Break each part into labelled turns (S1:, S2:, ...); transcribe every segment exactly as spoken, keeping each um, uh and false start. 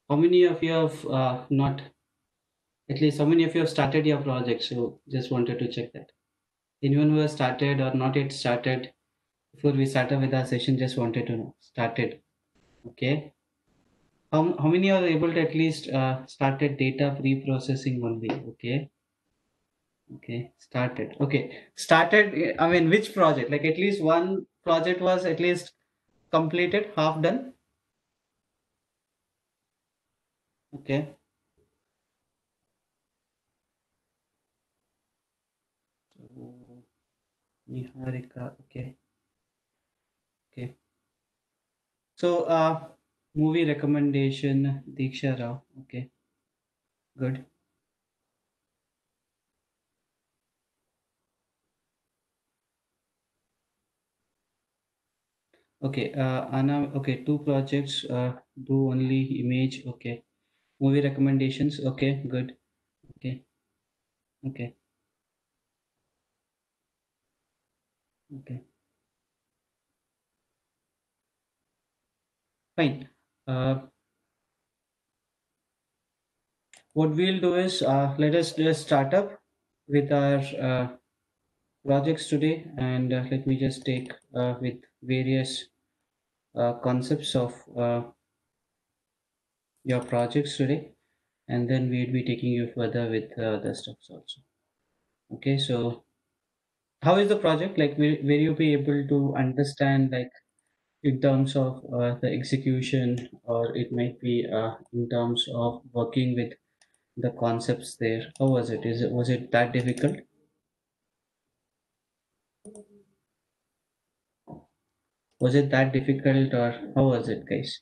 S1: how many of you have uh, not, at least how many of you have started your project? So just wanted to check that. Anyone who has started or not yet started, before we started with our session, just wanted to know. Started. Okay. How, how many are able to at least uh, started data pre-processing only? Okay. Okay. Started. Okay. Started. I mean, which project? Like at least one project was at least completed, half done. Okay. So, Niharika. Okay. Okay. So, uh, movie recommendation, Diksha Rao. Okay, good. Okay, uh, Anna. Okay, two projects. Uh, do only image. Okay, movie recommendations. Okay, good. Okay, okay, okay. Fine. Uh, what we'll do is uh, let us just start up with our uh, projects today, and uh, let me just take uh, with various uh, concepts of uh, your projects today, and then we'll be taking you further with uh, the steps also. Okay, so how is the project? Like, will, will you be able to understand, like, in terms of uh, the execution, or it might be uh, in terms of working with the concepts there? How was it? Is it was it that difficult? Was it that difficult, or how was it, guys?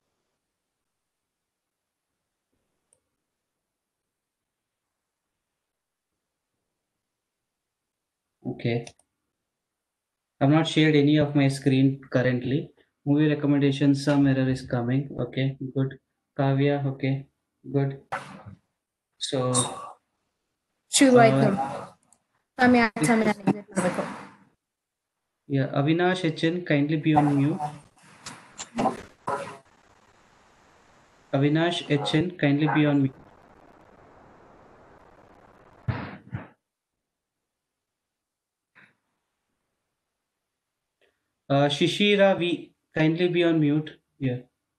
S1: Okay, I've not shared any of my screen currently. Movie recommendations, some error is coming. Okay, good. Kavya, okay, good. So,
S2: ಶುರುವಾಯ್ತು
S1: uh,
S2: ಸಮಯ ಸಮಯ exit ಮಾಡ್ಬೇಕು.
S1: yeah, Avinash H N, kindly be on mute. Avinash H N, kindly be on mute. Uh, Shishira V, kindly be on mute. Yeah,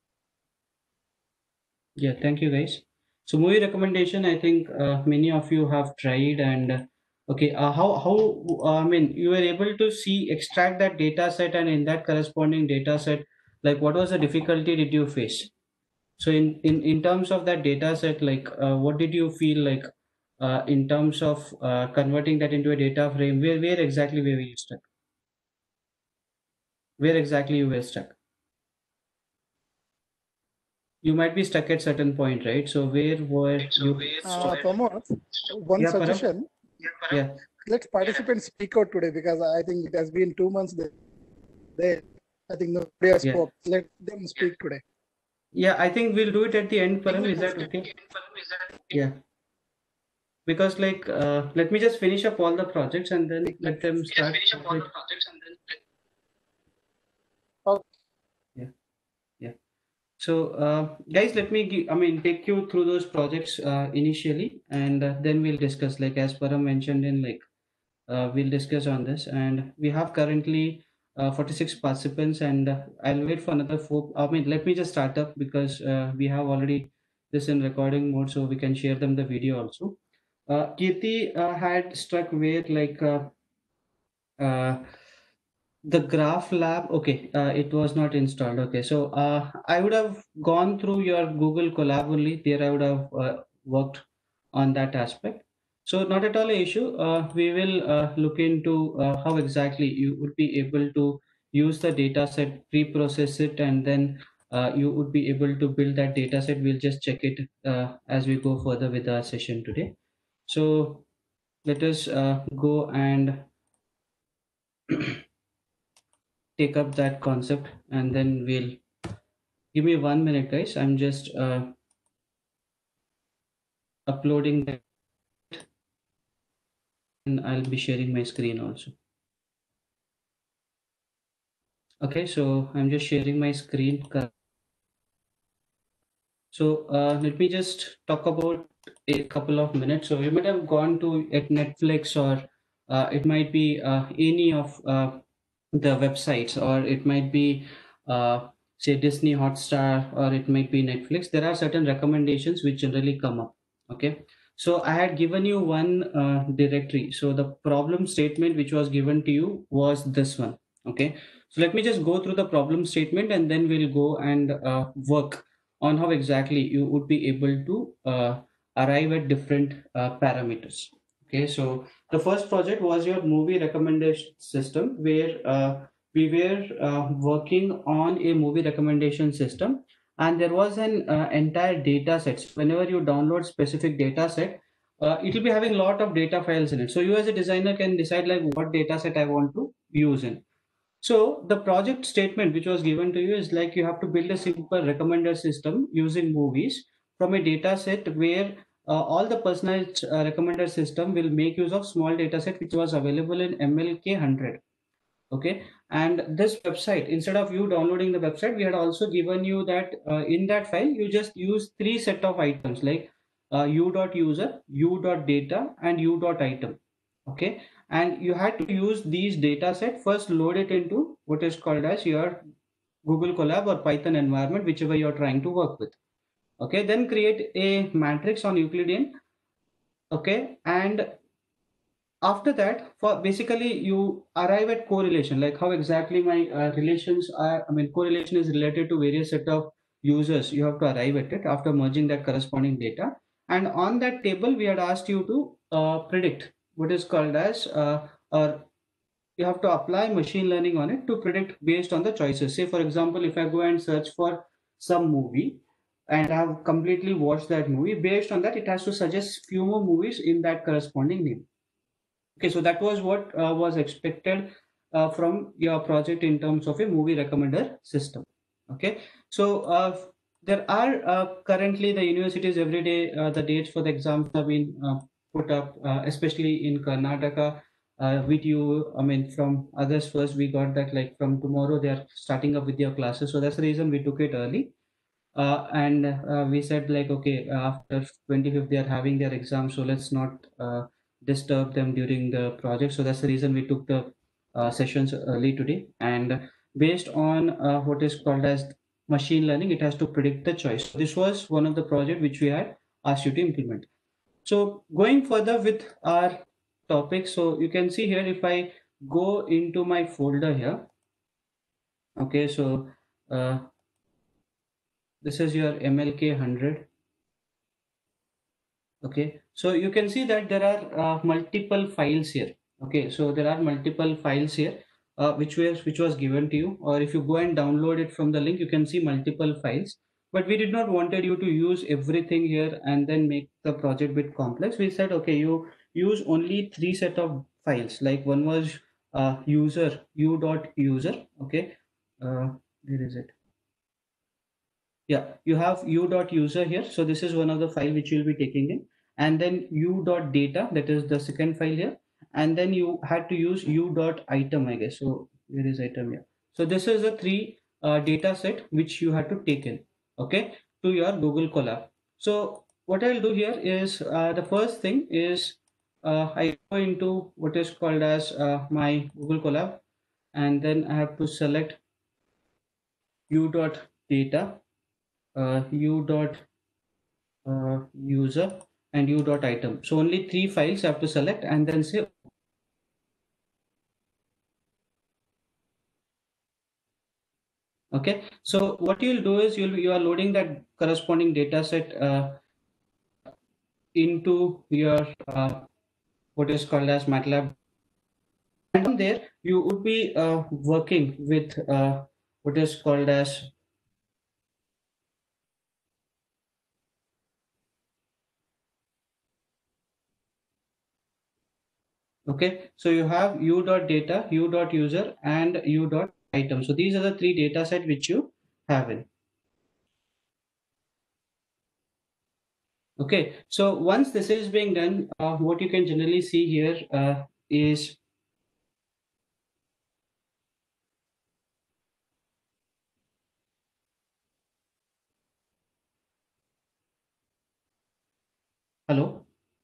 S1: yeah, thank you guys. So movie recommendation, I think uh, many of you have tried, and uh, okay, uh, how how uh, I mean, you were able to see extract that data set, and in that corresponding data set, like what was the difficulty did you face? So in in in terms of that data set, like uh, what did you feel like uh, in terms of uh, converting that into a data frame? Where where exactly were you stuck? Where exactly you were stuck? You might be stuck at certain point, right? So where were you?
S3: Uh, Pramod, one
S1: Yeah, Param.
S3: suggestion.
S1: Yeah,
S3: Let participants speak out today because I think it has been two months there. there. I think nobody has
S1: yeah,
S3: spoke. Let them speak today.
S1: yeah. I think we'll do it at the end, Param. Is that okay? Yeah, because like, uh, let me just finish up all the projects and then let them start. with-
S3: Okay.
S1: Yeah, yeah. So, uh, guys, let me give, I mean, take you through those projects uh, initially, and uh, then we'll discuss. Like as Param mentioned in like uh, we'll discuss on this, and we have currently uh, forty-six participants, and uh, I'll wait for another four. I mean, let me just start up because uh, we have already this in recording mode, so we can share them the video also. Uh, Kirti uh, had struck where like uh, uh, the graph lab. Okay, uh, it was not installed. Okay, so uh, I would have gone through your Google Colab only. There, I would have uh, worked on that aspect. So not at all a issue. Uh, we will uh, look into uh, how exactly you would be able to use the data set, pre-process it, and then uh, you would be able to build that data set. We'll just check it uh, as we go further with our session today. So let us uh, go and take up that concept, and then we'll give me one minute, guys. I'm just uh, uploading that, and I'll be sharing my screen also. Okay, so I'm just sharing my screen. So uh, let me just talk about a couple of minutes. So you might have gone to at Netflix, or uh, it might be uh, any of uh, the websites, or it might be uh, say Disney Hotstar, or it might be Netflix. There are certain recommendations which generally come up. Okay, so I had given you one uh, directory. So the problem statement which was given to you was this one. Okay, so let me just go through the problem statement, and then we'll go and uh, work on how exactly you would be able to uh, arrive at different uh, parameters. Okay, so the first project was your movie recommendation system, where uh, we were uh, working on a movie recommendation system, and there was an uh, entire data set. So whenever you download specific data set, uh, it will be having a lot of data files in it. So you as a designer can decide like what data set I want to use in. So the project statement which was given to you is like you have to build a simple recommender system using movies from a data set where uh, all the personalized uh, recommender system will make use of small data set which was available in M L K one hundred. Okay, and this website, instead of you downloading the website, we had also given you that uh, in that file you just use three set of items like uh, u.user, u.data, and u.item. Okay, and you had to use these data set, first load it into what is called as your Google Colab or Python environment, whichever you're trying to work with. Okay, then create a matrix on Euclidean. Okay, and after that, for basically you arrive at correlation, like how exactly my uh, relations are. I mean, correlation is related to various set of users. You have to arrive at it after merging that corresponding data, and on that table we had asked you to uh, predict what is called as uh, or you have to apply machine learning on it to predict based on the choices. Say for example, if I go and search for some movie and I have completely watched that movie, based on that it has to suggest few more movies in that corresponding name. Okay, so that was what uh, was expected uh, from your project in terms of a movie recommender system. Okay, so uh, there are uh, currently the universities every day uh, the dates for the exams have been uh, put up, uh, especially in Karnataka. Uh, with you, I mean, from others first, we got that like from tomorrow they are starting up with your classes. So that's the reason we took it early. Uh, and uh, we said like, okay, after twenty-fifth they are having their exam, so let's not uh, disturb them during the project. So that's the reason we took the uh, sessions early today. And based on uh, what is called as machine learning, it has to predict the choice. This was one of the project which we had asked you to implement. So going further with our topic, so you can see here, if I go into my folder here, okay, so uh, this is your M L K one hundred. Okay, so you can see that there are uh, multiple files here. Okay, so there are multiple files here uh, which was which was given to you, or if you go and download it from the link, you can see multiple files. But we did not wanted you to use everything here and then make the project bit complex. We said, okay, you use only three set of files. Like one was uh, user u dot user. Okay, uh, where is it? Yeah, you have u dot user here. So this is one of the file which you'll be taking in, and then u dot data, that is the second file here, and then you had to use u dot item, I guess. So where is item here? So this is a three uh, data set which you had to take in, okay, to your Google Colab. So what I'll do here is uh, the first thing is uh, I go into what is called as uh, my Google Colab, and then I have to select u dot data, uh, u dot uh, user, and u dot item. So only three files I have to select and then say okay. So what you'll do is you'll you are loading that corresponding data set uh, into your uh, what is called as MATLAB, and from there you would be uh, working with uh, what is called as okay. So you have u dot data, u dot user, and u dot item. So these are the three data set which you have in. Okay, so once this is being done, uh, what you can generally see here uh, is Hello.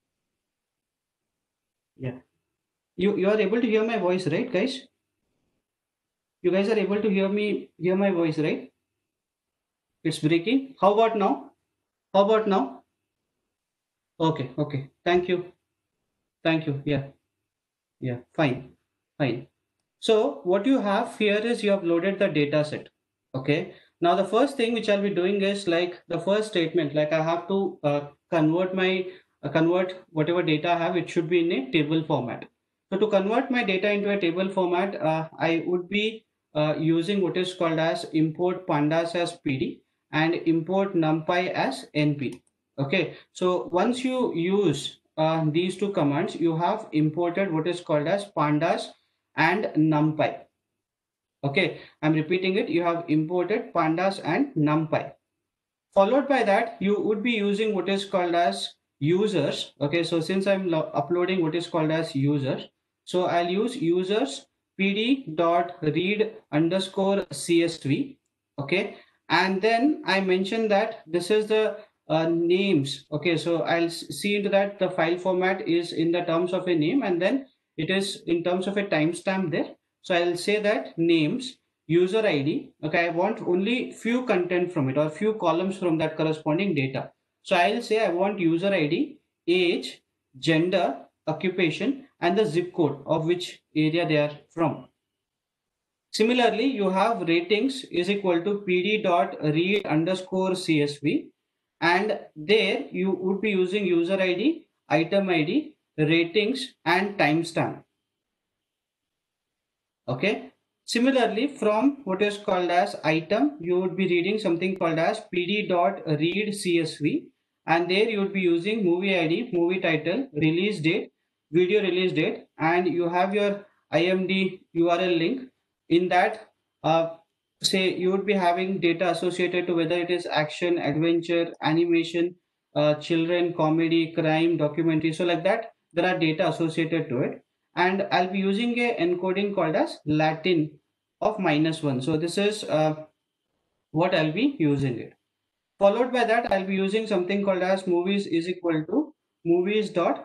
S1: Yeah. You you are able to hear my voice, right, guys? You guys are able to hear me, hear my voice, right? It's breaking. How about now? How about now? Okay, okay. Thank you. Thank you. Yeah, yeah. Fine, fine. So what you have here is you have loaded the data set. Okay. Now the first thing which I'll be doing is like the first statement, like I have to uh, convert my uh, convert whatever data I have, it should be in a table format. So to convert my data into a table format, uh, I would be uh, using what is called as import pandas as P D and import numpy as N P. Okay. So once you use uh, these two commands, you have imported what is called as pandas and numpy. Okay, I'm repeating it. You have imported pandas and numpy. Followed by that, you would be using what is called as users. Okay, so since I'm uploading what is called as users, so I'll use users pd dot read underscore csv. Okay, and then I mentioned that this is the uh, names. Okay, so I'll see into that the file format is in the terms of a name, and then it is in terms of a timestamp there. So I'll say that names user I D. Okay, I want only few content from it or few columns from that corresponding data. So I'll say I want user I D, age, gender, occupation, and the zip code of which area they are from. Similarly, you have ratings is equal to pd dot read underscore csv, and there you would be using user I D, item I D, ratings, and timestamp. Okay. Similarly, from what is called as item, you would be reading something called as pd dot read csv, and there you would be using movie I D, movie title, release date, video release date, and you have your I M D U R L link. In that, uh, say you would be having data associated to whether it is action, adventure, animation, uh, children, comedy, crime, documentary. So like that, there are data associated to it, and I'll be using a encoding called as Latin of minus one. So this is uh, what I'll be using it. Followed by that, I'll be using something called as movies is equal to movies dot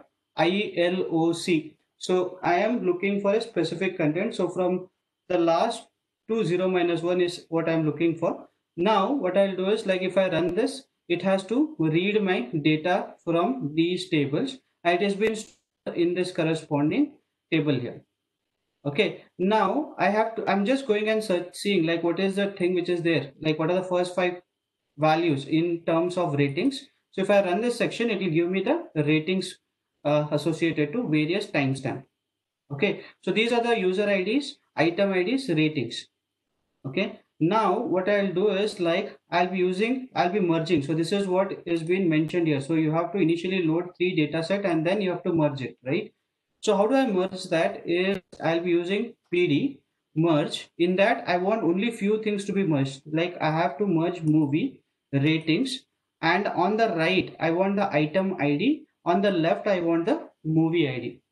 S1: iloc. So I am looking for a specific content. So from the last two zero minus one is what I'm looking for. Now what I'll do is, like, if I run this, it has to read my data from these tables, and it has been stored in this corresponding table here. Okay, now I have to, I'm just going and search, seeing like what is the thing which is there, like what are the first five values in terms of ratings. So if I run this section, it will give me the ratings uh, associated to various timestamp. Okay, so these are the user I Ds, item I Ds, ratings. Okay, now what I'll do is, like, I'll be using, I'll be merging. So this is what is being mentioned here. So you have to initially load three data set and then you have to merge it, right? So how do I merge that is, I'll be using P D merge. In that, I want only few things to be merged. Like I have to merge movie, ratings, and on the right, I want the item I D. On the left, I want the movie I D.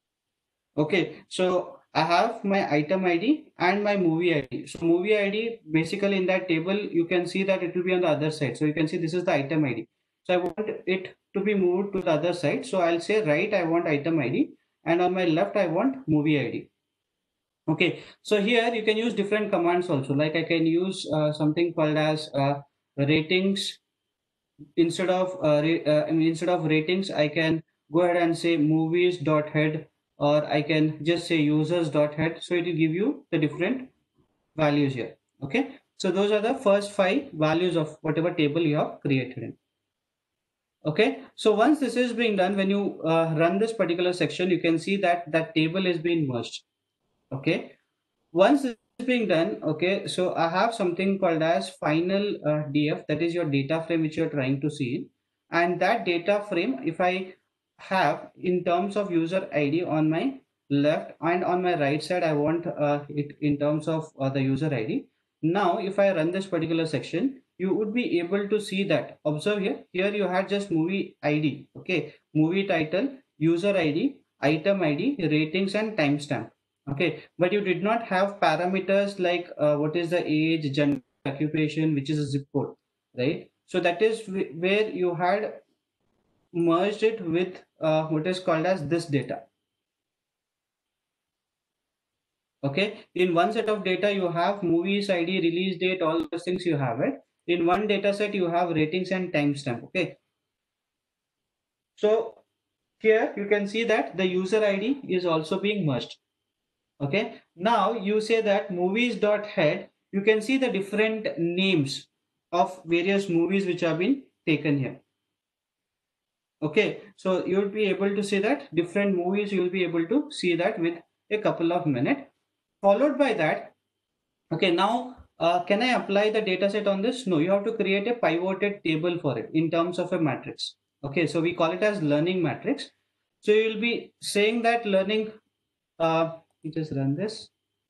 S1: Okay, so I have my item I D and my movie I D. So movie I D, basically in that table, you can see that it will be on the other side. So you can see this is the item I D. So I want it to be moved to the other side. So I'll say right, I want item I D, and on my left, I want movie I D. Okay, so here you can use different commands also. Like I can use uh, something called as uh, ratings. Instead of uh, uh, I mean, instead of ratings, I can go ahead and say movies dot head, or I can just say users dot head. So it will give you the different values here. Okay, so those are the first five values of whatever table you have created in. Okay, so once this is being done, when you uh, run this particular section, you can see that that table is being merged. Okay, once this is being done, okay, so I have something called as final uh, D F, that is your data frame which you're trying to see. And that data frame, if I have in terms of user I D on my left and on my right side, I want uh, it in terms of uh, the user I D. Now, if I run this particular section, you would be able to see that. Observe here, here you had just movie I D, okay, movie title, user I D, item I D, ratings, and timestamp. Okay, but you did not have parameters like uh, what is the age, gender, occupation, which is a zip code, right? So that is where you had merged it with uh, what is called as this data. Okay, in one set of data you have movies I D, release date, all those things you have it. In one data set you have ratings and timestamp. Okay, so here you can see that the user I D is also being merged. Okay, now you say that movies.head, you can see the different names of various movies which have been taken here. Okay, so you'll be able to see that different movies, you'll be able to see that with a couple of minutes. Followed by that, okay, now uh, can I apply the data set on this? No, you have to create a pivoted table for it in terms of a matrix. Okay, so we call it as learning matrix. So you'll be saying that learning, uh, just run this.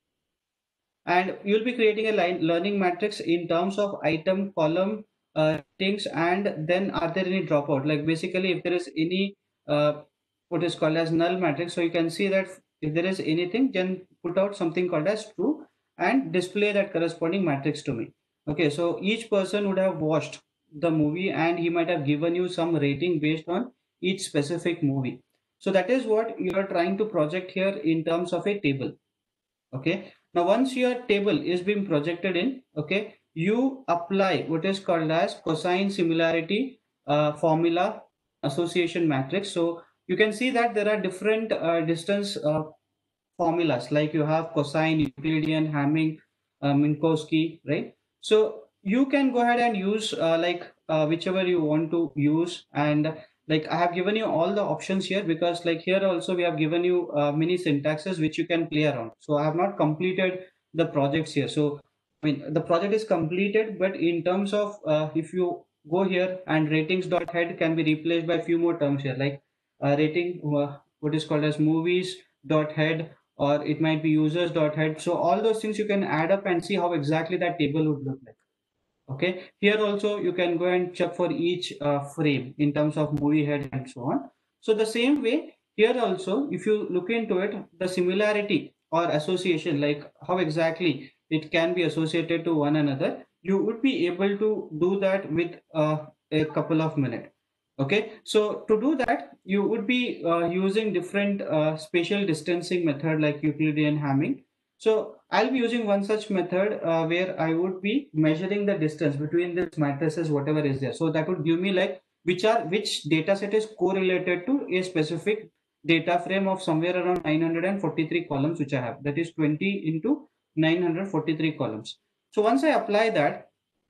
S1: And you'll be creating a line learning matrix in terms of item, column, uh, things, and then are there any dropout? Like basically, if there is any uh, what is called as null matrix, so you can see that if there is anything, then put out something called as true and display that corresponding matrix to me. Okay, so each person would have watched the movie and he might have given you some rating based on each specific movie. So that is what you are trying to project here in terms of a table. Okay, now once your table is being projected in, okay, you apply what is called as cosine similarity uh, formula association matrix. So you can see that there are different uh, distance uh, formulas, like you have cosine, Euclidean, Hamming, uh, Minkowski, right? So you can go ahead and use uh, like uh, whichever you want to use. And like I have given you all the options here, because like here also we have given you uh, many syntaxes which you can play around. So I have not completed the projects here. So I mean the project is completed, but in terms of uh, if you go here and ratings.head can be replaced by a few more terms here, like uh, rating uh, what is called as movies.head, or it might be users.head. So all those things you can add up and see how exactly that table would look like. Okay, here also you can go and check for each uh, frame in terms of movie head and so on. So the same way here also, if you look into it, the similarity or association, like how exactly it can be associated to one another, you would be able to do that with uh, a couple of minutes. Okay, so to do that, you would be uh, using different uh, spatial distancing method like Euclidean Hamming. So I'll be using one such method uh, where I would be measuring the distance between these matrices, whatever is there. So that would give me like which are which data set is correlated to a specific data frame of somewhere around nine hundred forty-three columns, which I have. That is twenty into nine hundred forty-three columns. So once I apply that,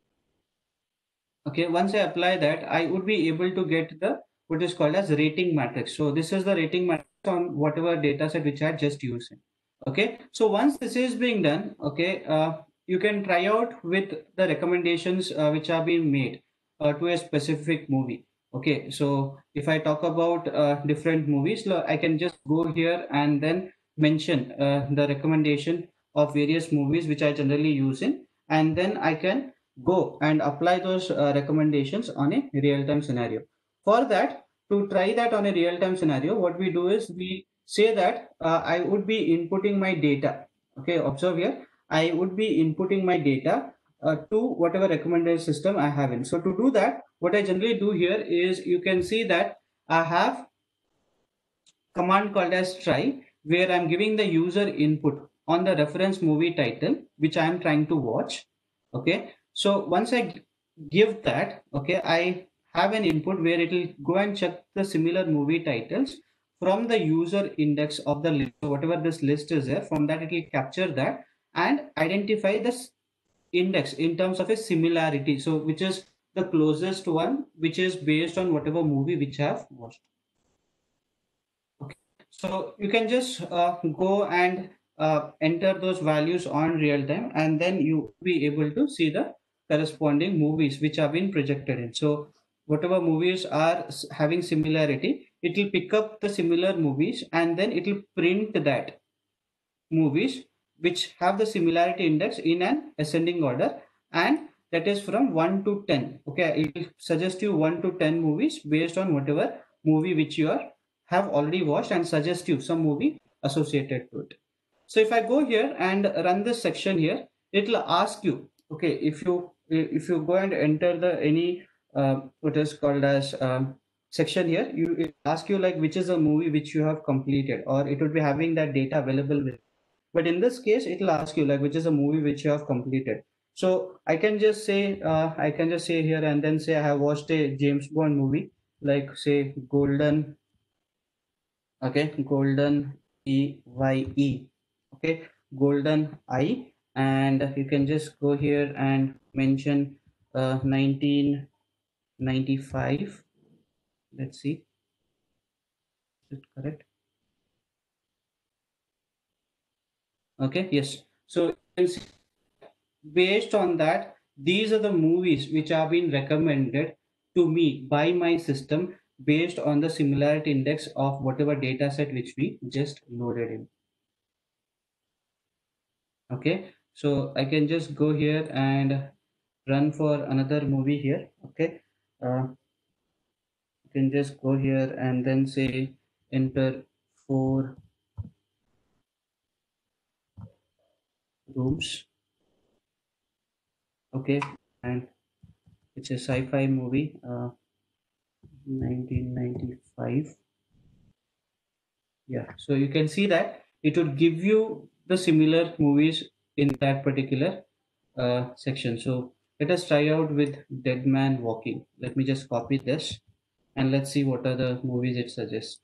S1: okay, once I apply that, I would be able to get the what is called as rating matrix. So this is the rating matrix on whatever data set which I just used. Okay, so once this is being done, okay, uh, you can try out with the recommendations uh, which are being made uh, to a specific movie. Okay, so if I talk about uh, different movies, I can just go here and then mention uh, the recommendation of various movies which I generally use in, and then I can go and apply those uh, recommendations on a real-time scenario. For that, to try that on a real-time scenario, what we do is we say that uh, I would be inputting my data. Okay, observe here, I would be inputting my data uh, to whatever recommended system I have in. So to do that, what I generally do here is you can see that I have command called as try, where I'm giving the user input on the reference movie title which I am trying to watch. Okay, so once I give that, okay, I have an input where it will go and check the similar movie titles from the user index of the list. So whatever this list is there, from that it will capture that and identify this index in terms of a similarity. So which is the closest one, which is based on whatever movie which I have watched. Okay, so you can just uh, go and uh, enter those values on real time, and then you will be able to see the corresponding movies which have been projected in. So whatever movies are having similarity, it will pick up the similar movies and then it will print that movies which have the similarity index in an ascending order, and that is from one to ten. Okay, it will suggest you one to ten movies based on whatever movie which you are have already watched and suggest you some movie associated to it. So if I go here and run this section here, it will ask you, okay, if you if you go and enter the any uh, what is called as um, section here, you it ask you like which is a movie which you have completed, or it would be having that data available with. But in this case, it will ask you like which is a movie which you have completed. So I can just say uh, I can just say here and then say I have watched a James Bond movie, like say Golden, okay, Golden E Y E, okay, Golden Eye, and you can just go here and mention uh, nineteen ninety-five. Let's see, is it correct? Okay, yes. So you can see, based on that, these are the movies which have been recommended to me by my system based on the similarity index of whatever data set which we just loaded in. Okay, so I can just go here and run for another movie here. Okay, uh, you can just go here and then say enter four rooms. Okay, and it's a sci-fi movie, uh, nineteen ninety-five. Yeah, so you can see that it would give you the similar movies in that particular uh, section. So let us try out with Dead Man Walking. Let me just copy this and let's see what are the movies it suggests.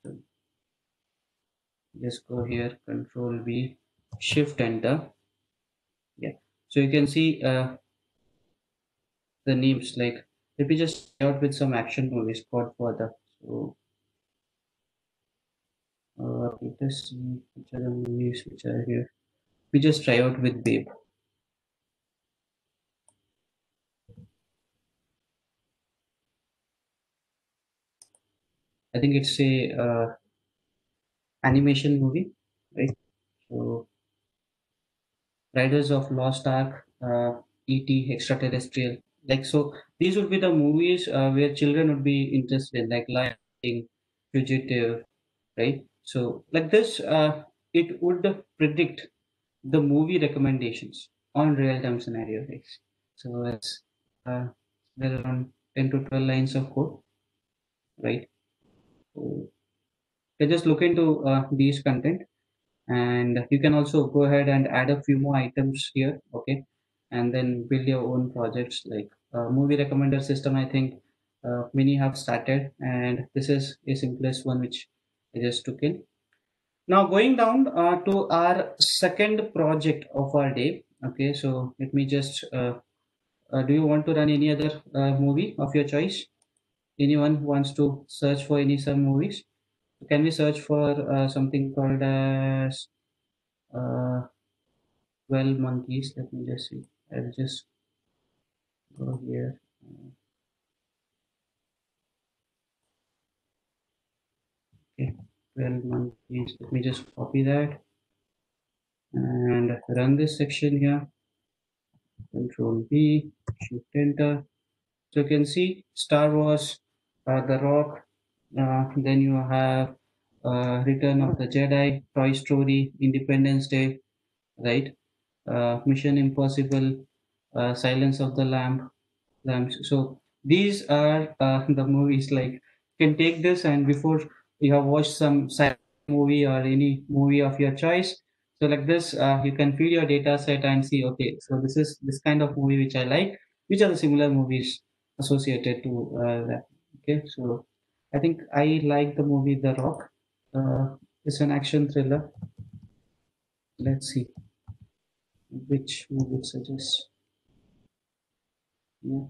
S1: Just go here, Control V, Shift Enter. Yeah, so you can see uh, the names. Like, let me just try out with some action movies. Godfather. So uh, let us see which are the movies which are here. We just try out with Babe. I think it's a uh, animation movie, right? So Riders of Lost Ark, uh, E T, Extraterrestrial. Like, so these would be the movies uh, where children would be interested in, like Lion King, Fugitive, right? So like this, uh, it would predict the movie recommendations on real-time scenario, right? So it's uh, there around ten to twelve lines of code, right? So you just look into uh, these content, and you can also go ahead and add a few more items here, okay, and then build your own projects. Like uh, movie recommender system, I think uh, many have started, and this is a simplest one which I just took in. Now going down uh, to our second project of our day. Okay, so let me just uh, uh, do you want to run any other uh, movie of your choice? Anyone wants to search for any some movies? Can we search for uh, something called as uh, twelve monkeys? Let me just see. I'll just go here. Okay, twelve monkeys. Let me just copy that and run this section here. Control V, Shift Enter. So you can see Star Wars, uh, The Rock, uh, then you have uh, Return of the Jedi, Toy Story, Independence Day, right? Uh, Mission Impossible, uh, Silence of the Lamb, Lambs. So these are uh, the movies. Like you can take this and before you have watched some sci movie or any movie of your choice. So like this, uh, you can feed your data set and see, okay, so this is this kind of movie which I like. Which are the similar movies associated to uh, that? Okay, so I think I like the movie The Rock. Uh, it's an action thriller. Let's see which movie it suggests. Yeah.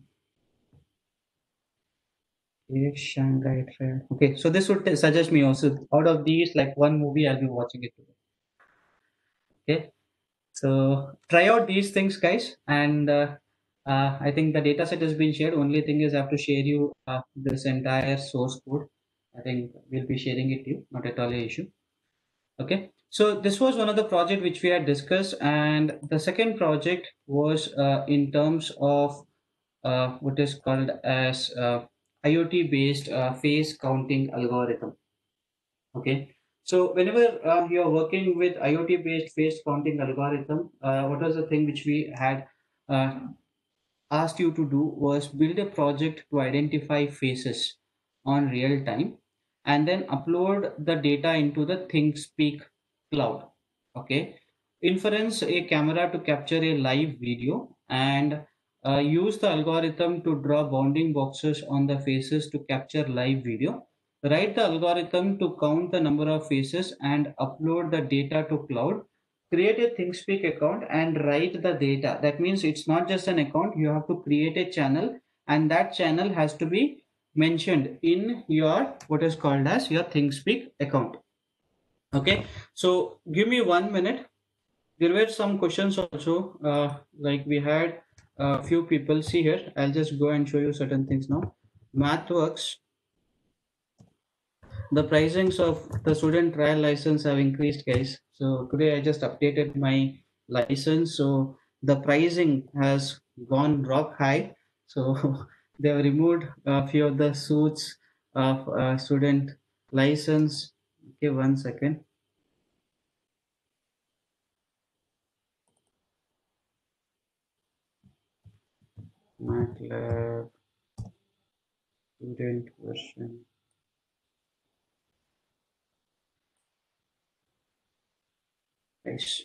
S1: Okay, Shanghai Trail. Okay, so this would suggest me also out of these, like one movie I'll be watching it today. Okay, so try out these things, guys, and uh, uh, I think the data set has been shared. Only thing is I have to share you uh, this entire source code. I think we'll be sharing it to you, not at all an issue. Okay, so this was one of the project which we had discussed, and the second project was uh, in terms of uh, what is called as uh, IoT based uh, face counting algorithm. Okay, so whenever uh, you are working with IoT based face counting algorithm, uh, what was the thing which we had uh, asked you to do was build a project to identify faces on real time, and then upload the data into the ThinkSpeak cloud. Okay. Inference a camera to capture a live video, and uh, use the algorithm to draw bounding boxes on the faces to capture live video. Write the algorithm to count the number of faces and upload the data to cloud. Create a ThinkSpeak account and write the data. That means it's not just an account, you have to create a channel, and that channel has to be mentioned in your what is called as your ThinkSpeak account. Okay, so give me one minute. There were some questions also, uh, like we had a few people. See here, I'll just go and show you certain things now. MathWorks, the pricings of the student trial license have increased, guys. So today I just updated my license, so the pricing has gone rock high. So they have removed a few of the suits of uh, student license. Okay, one second. MATLAB student version. Nice.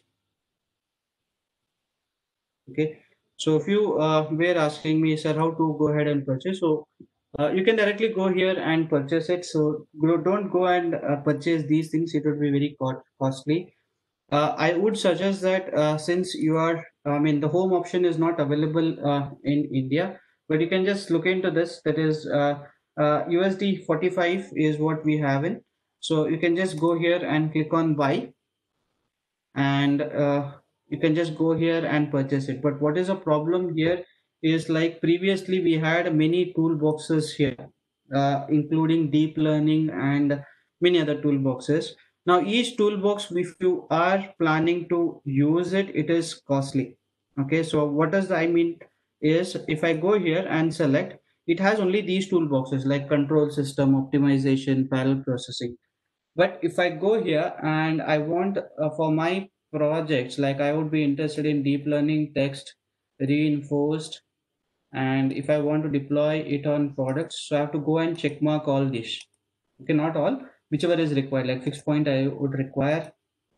S1: Okay. So if you uh, were asking me, sir, how to go ahead and purchase, so uh, you can directly go here and purchase it. So gro- don't go and uh, purchase these things. It would be very co- costly. Uh, I would suggest that uh, since you are, I mean, the home option is not available uh, in India, but you can just look into this. That is uh, uh, U S D forty-five is what we have in. So you can just go here and click on buy, and uh, you can just go here and purchase it. But what is a problem here is, like previously we had many toolboxes here, uh, including deep learning and many other toolboxes. Now each toolbox, if you are planning to use it, it is costly. Okay, so what does I mean is, if I go here and select, it has only these toolboxes like control system, optimization, parallel processing. But if I go here and I want uh, for my projects, like I would be interested in deep learning, text reinforced, and if I want to deploy it on products, so I have to go and check mark all this. Okay, not all, whichever is required, like fixed point I would require.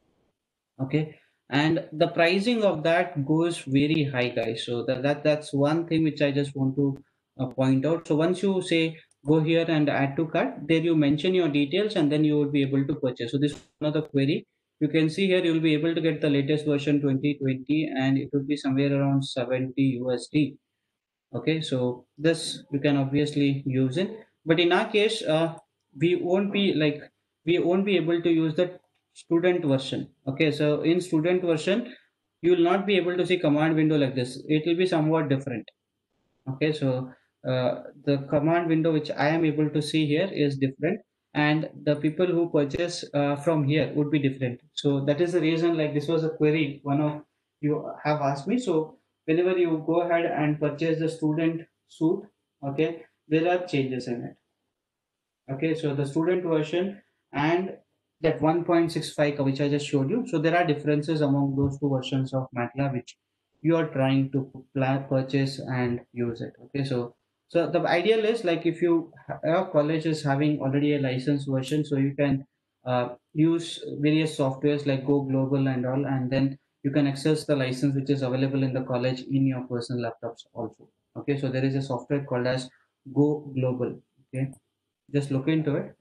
S1: Okay, and the pricing of that goes very high, guys. So that, that that's one thing which I just want to uh, point out. So once you say go here and add to cart, there you mention your details, and then you will be able to purchase. So this is another query. You can see here you will be able to get the latest version twenty twenty, and it would be somewhere around seventy U S D. Okay, so this you can obviously use it, but in our case, uh, we won't be like we won't be able to use the student version. Okay, so in student version, you will not be able to see command window like this. It will be somewhat different. Okay, so uh, the command window which I am able to see here is different, and the people who purchase uh, from here would be different. So that is the reason, like this was a query one of you have asked me. So whenever you go ahead and purchase the student suit, okay, there are changes in it. Okay, so the student version and that one point six five which I just showed you. So there are differences among those two versions of MATLAB which you are trying to plan, purchase and use it. Okay, so so the ideal is, like if you your college is having already a licensed version, so you can uh, use various softwares like Go Global and all, and then you can access the license which is available in the college in your personal laptops also. Okay, so there is a software called as Go Global. Okay, just look into it.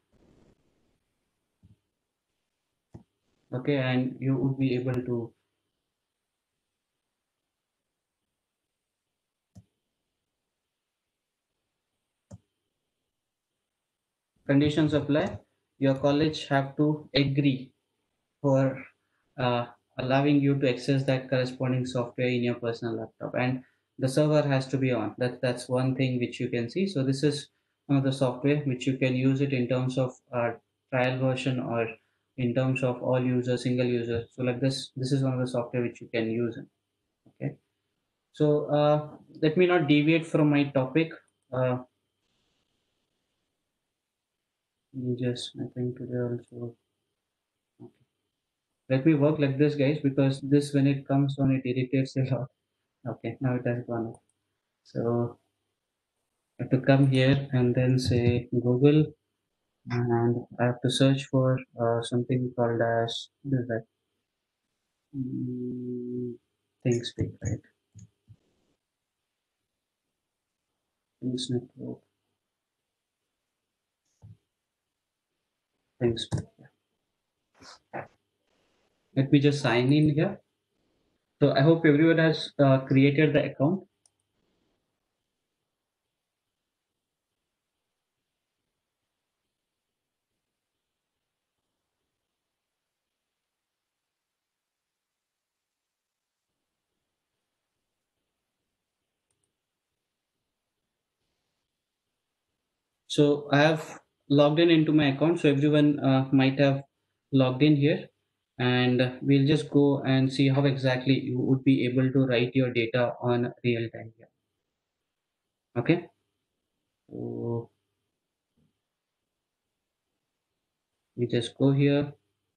S1: Okay, and you would be able to conditions apply. Your college have to agree for uh, allowing you to access that corresponding software in your personal laptop, and the server has to be on. That that's one thing which you can see. So this is one of the software which you can use it in terms of uh, trial version, or in terms of all users, single user. So like this, this is one of the software which you can use. Okay. So uh, let me not deviate from my topic. Uh, just I think today also. Okay. Let me work like this, guys, because this when it comes on, it irritates a lot. Okay, now it has gone off. So I have to come here and then say Google, and I have to search for uh, something called as, what is that? Mm, ThinkSpeak, right? Things Network, ThinkSpeak. Yeah. Let me just sign in here. So I hope everyone has uh, created the account. So I have logged in into my account. So everyone uh, might have logged in here, and we'll just go and see how exactly you would be able to write your data on real time here. Okay. So we just go here.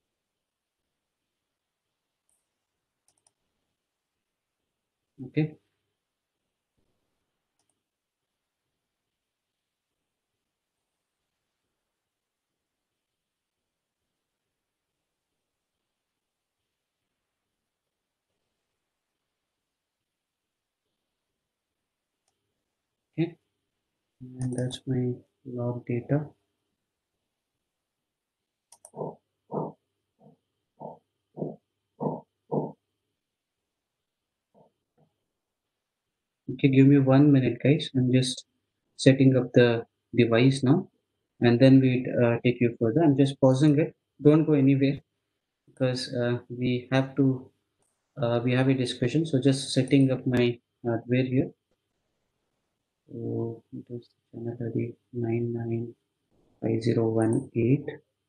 S1: Okay. Okay. And that's my log data. Okay, give me one minute, guys. I'm just setting up the device now, and then we uh, take you further. I'm just pausing it. Don't go anywhere because uh, we have to uh, we have a discussion. So just setting up my hardware here. So it is channel I D nine nine five zero one eight.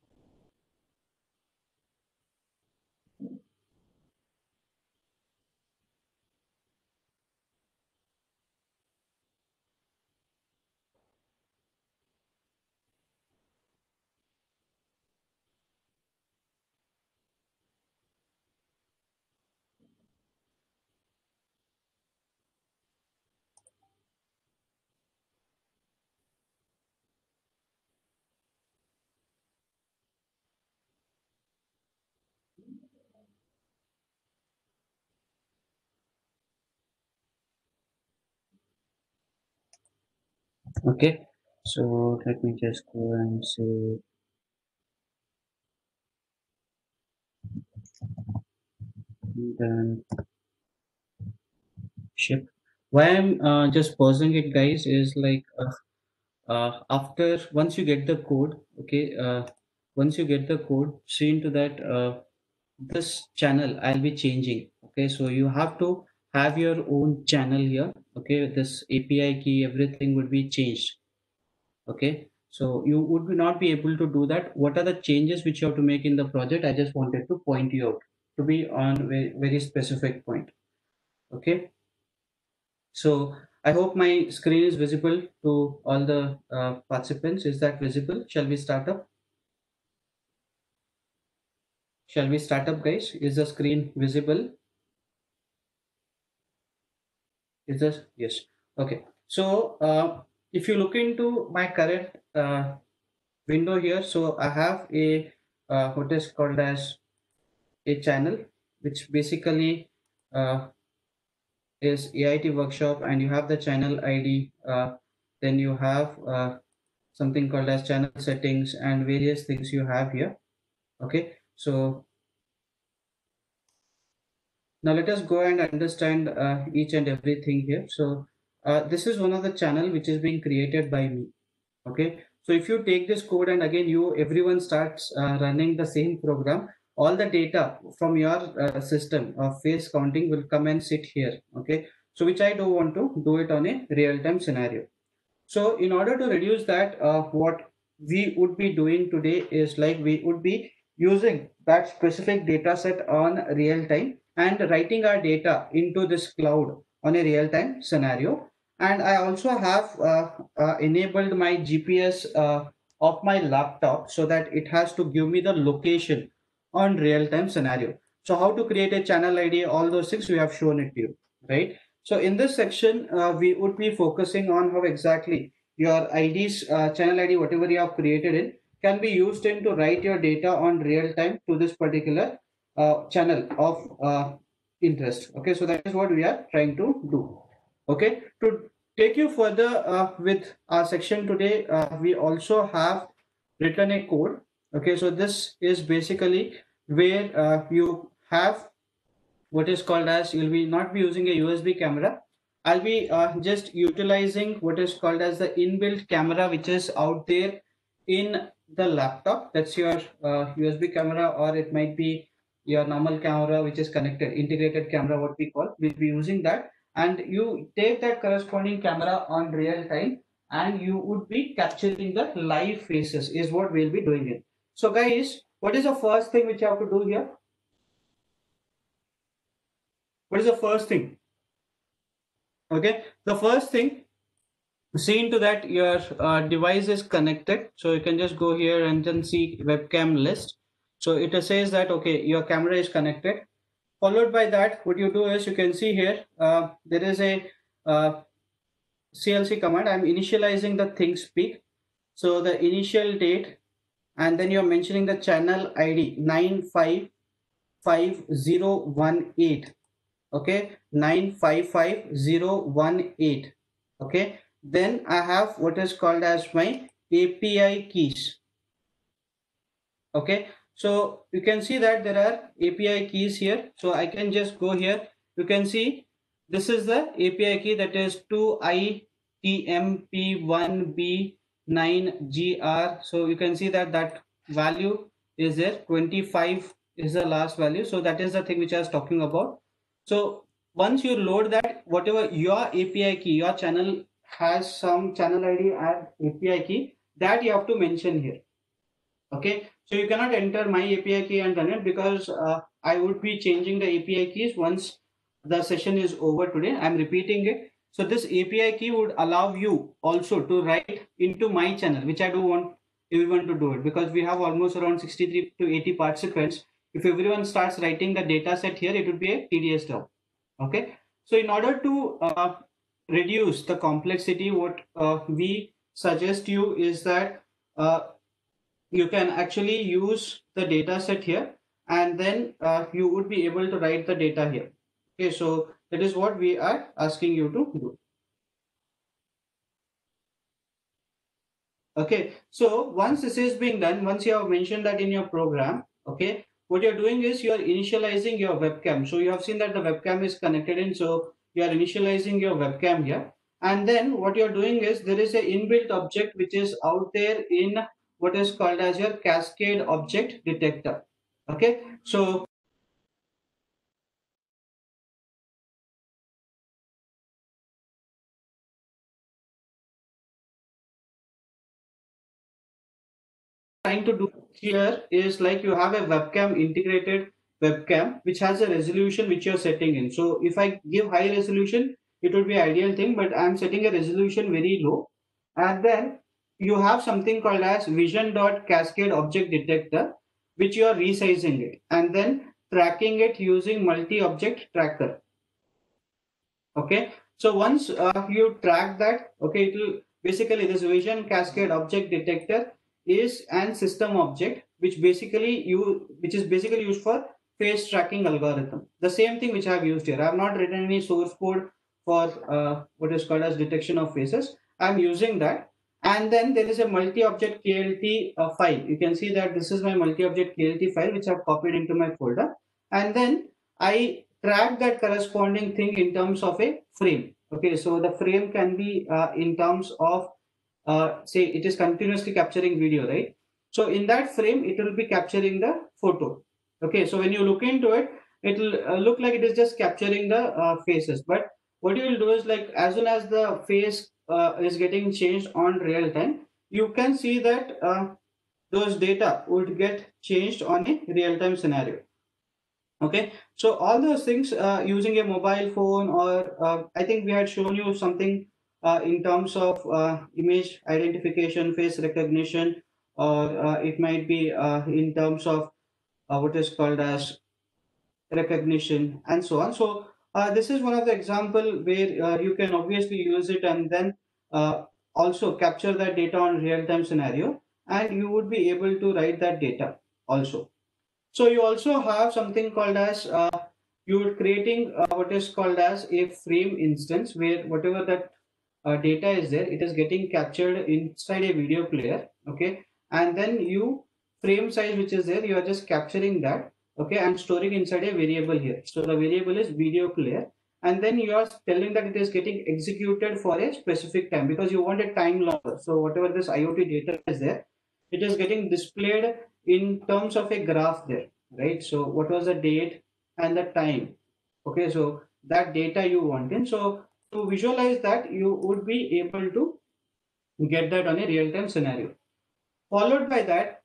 S1: Okay, so let me just go and say then ship. Why I'm uh, just pausing it, guys, is like uh, uh, after once you get the code, okay, uh, once you get the code, see into that uh, this channel I'll be changing. Okay, so you have to have your own channel here. Okay, this A P I key, everything would be changed. Okay, so you would not be able to do that. What are the changes which you have to make in the project? I just wanted to point you out to be on very, very specific point. Okay, so I hope my screen is visible to all the uh, participants. Is that visible? Shall we start up? Shall we start up, guys? Is the screen visible? Is this? Yes. Okay. So uh, if you look into my current uh, window here, so I have a uh, what is called as a channel, which basically uh, is A I T workshop, and you have the channel I D. Uh, then you have uh, something called as channel settings and various things you have here. Okay, so now let us go and understand uh, each and everything here. So uh, this is one of the channel which is being created by me. Okay, so if you take this code and again you everyone starts uh, running the same program, all the data from your uh, system of face counting will come and sit here. Okay, so which I don't want to do it on a real-time scenario. So in order to reduce that, uh, what we would be doing today is like we would be using that specific data set on real time and writing our data into this cloud on a real time scenario. And I also have uh, uh, enabled my G P S uh, of my laptop so that it has to give me the location on real time scenario. So how to create a channel I D, all those things we have shown it to you, right? So in this section, uh, we would be focusing on how exactly your I Ds, uh, channel I D, whatever you have created in, can be used in to write your data on real time to this particular uh, channel of uh, interest. Okay, so that is what we are trying to do. Okay, to take you further uh, with our section today, uh, we also have written a code. Okay, so this is basically where uh, you have what is called as, you'll be not be using a U S B camera. I'll be uh, just utilizing what is called as the inbuilt camera, which is out there in the laptop. That's your uh, U S B camera, or it might be your normal camera, which is connected, integrated camera, what we call. We'll be using that. And you take that corresponding camera on real time, and you would be capturing the live faces is what we'll be doing it. So guys, what is the first thing which you have to do here? What is the first thing? Okay, the first thing, see into that your uh, device is connected. So you can just go here and then see webcam list. So it says that, okay, your camera is connected. Followed by that, what you do is, you can see here, uh, there is a uh, C L C command. I'm initializing the ThinkSpeak. So the initial date, and then you're mentioning the channel I D nine five five zero one eight. Okay, nine five five zero one eight. Okay, then I have what is called as my A P I keys. Okay, so you can see that there are A P I keys here. So I can just go here. You can see this is the A P I key, that is two I T M P one B nine G R. So you can see that that value is there. twenty-five is the last value. So that is the thing which I was talking about. So once you load that, whatever your A P I key, your channel has some channel I D and A P I key, that you have to mention here. Okay, so you cannot enter my A P I key and run it, because uh, I would be changing the A P I keys once the session is over today. I'm repeating it. So this A P I key would allow you also to write into my channel, which I do want everyone to do it, because we have almost around sixty-three to eighty participants. If everyone starts writing the data set here, it would be a tedious job. Okay, so in order to uh, reduce the complexity, what uh, we suggest you is that uh, you can actually use the data set here, and then uh, you would be able to write the data here. Okay, so that is what we are asking you to do. Okay, so once this is being done, once you have mentioned that in your program, okay, what you're doing is you are initializing your webcam. So you have seen that the webcam is connected in, so you are initializing your webcam here. And then what you're doing is, there is an inbuilt object which is out there in what is called as your Cascade Object Detector. Okay, so trying to do here is, like, you have a webcam, integrated webcam, which has a resolution which you're setting in. So if I give high resolution, it would be ideal thing, but I'm setting a resolution very low. And then you have something called as vision.cascade object detector, which you are resizing it and then tracking it using multi-object tracker. Okay, so once uh, you track that, okay, it will basically, this vision cascade object detector is an system object which basically you which is basically used for face tracking algorithm. The same thing which I have used here. I have not written any source code for uh, what is called as detection of faces. I'm using that. And then there is a multi-object K L T uh, file. You can see that this is my multi-object K L T file, which I've copied into my folder. And then I track that corresponding thing in terms of a frame. Okay, so the frame can be uh, in terms of, uh, say, it is continuously capturing video, right? So in that frame, it will be capturing the photo. Okay, so when you look into it, it will uh, look like it is just capturing the uh, faces. But what you will do is, like, as soon as the face uh, is getting changed on real time, you can see that uh, those data would get changed on a real time scenario. Okay, so all those things uh, using a mobile phone, or uh, I think we had shown you something uh, in terms of uh, image identification, face recognition, or uh, it might be uh, in terms of uh, what is called as recognition, and so on. So uh, this is one of the example where uh, you can obviously use it, and then uh, also capture that data on real-time scenario, and you would be able to write that data also. So you also have something called as uh, you're creating uh, what is called as a frame instance, where whatever that uh, data is there, it is getting captured inside a video player. Okay, and then you frame size which is there, you are just capturing that. Okay, and storing inside a variable here. So the variable is video player, and then you are telling that it is getting executed for a specific time because you want a time longer. So whatever this IoT data is there, it is getting displayed in terms of a graph there, right? So what was the date and the time? Okay, so that data you want in. So to visualize that, you would be able to get that on a real-time scenario. Followed by that,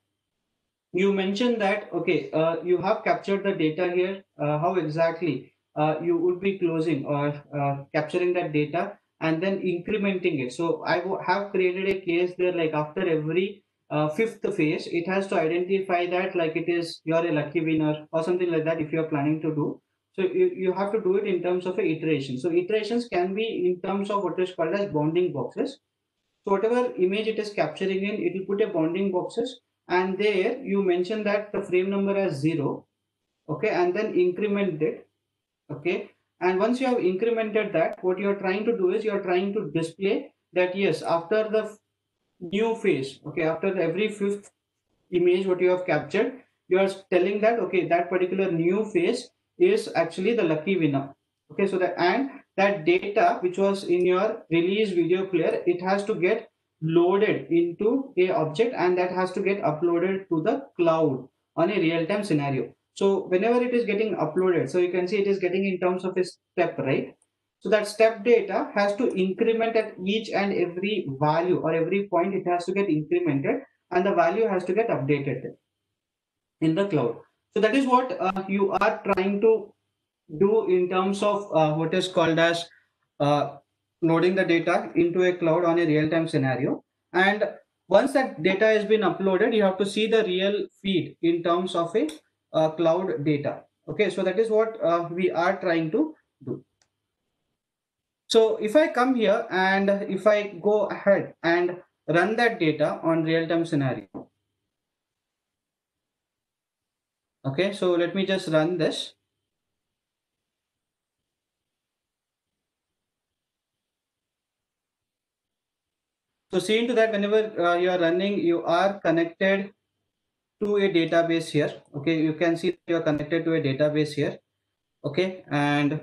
S1: you mentioned that, okay, uh, you have captured the data here. Uh, how exactly uh, you would be closing or uh, capturing that data and then incrementing it. So I have created a case there, like after every uh, fifth phase, it has to identify that like it is you're a lucky winner or something like that if you're planning to do. So you, you have to do it in terms of a iteration. So iterations can be in terms of what is called as bounding boxes. So whatever image it is capturing in, it will put a bounding boxes, and there you mention that the frame number as zero, okay, and then increment it, okay. And once you have incremented that, what you are trying to do is you are trying to display that yes, after the new phase, okay, after every fifth image what you have captured, you are telling that okay, that particular new phase is actually the lucky winner. Okay, so that and that data which was in your release video player, it has to get loaded into a object, and that has to get uploaded to the cloud on a real-time scenario. So whenever it is getting uploaded, so you can see it is getting in terms of a step, right? So that step data has to increment at each and every value or every point, it has to get incremented, and the value has to get updated in the cloud. So that is what uh, you are trying to do in terms of uh, what is called as uh, loading the data into a cloud on a real-time scenario. And once that data has been uploaded, you have to see the real feed in terms of a uh, cloud data. Okay, so that is what uh, we are trying to do. So if I come here and if I go ahead and run that data on real-time scenario. Okay, so let me just run this. So see into that, whenever uh, you are running, you are connected to a database here. Okay, you can see you are connected to a database here. Okay, and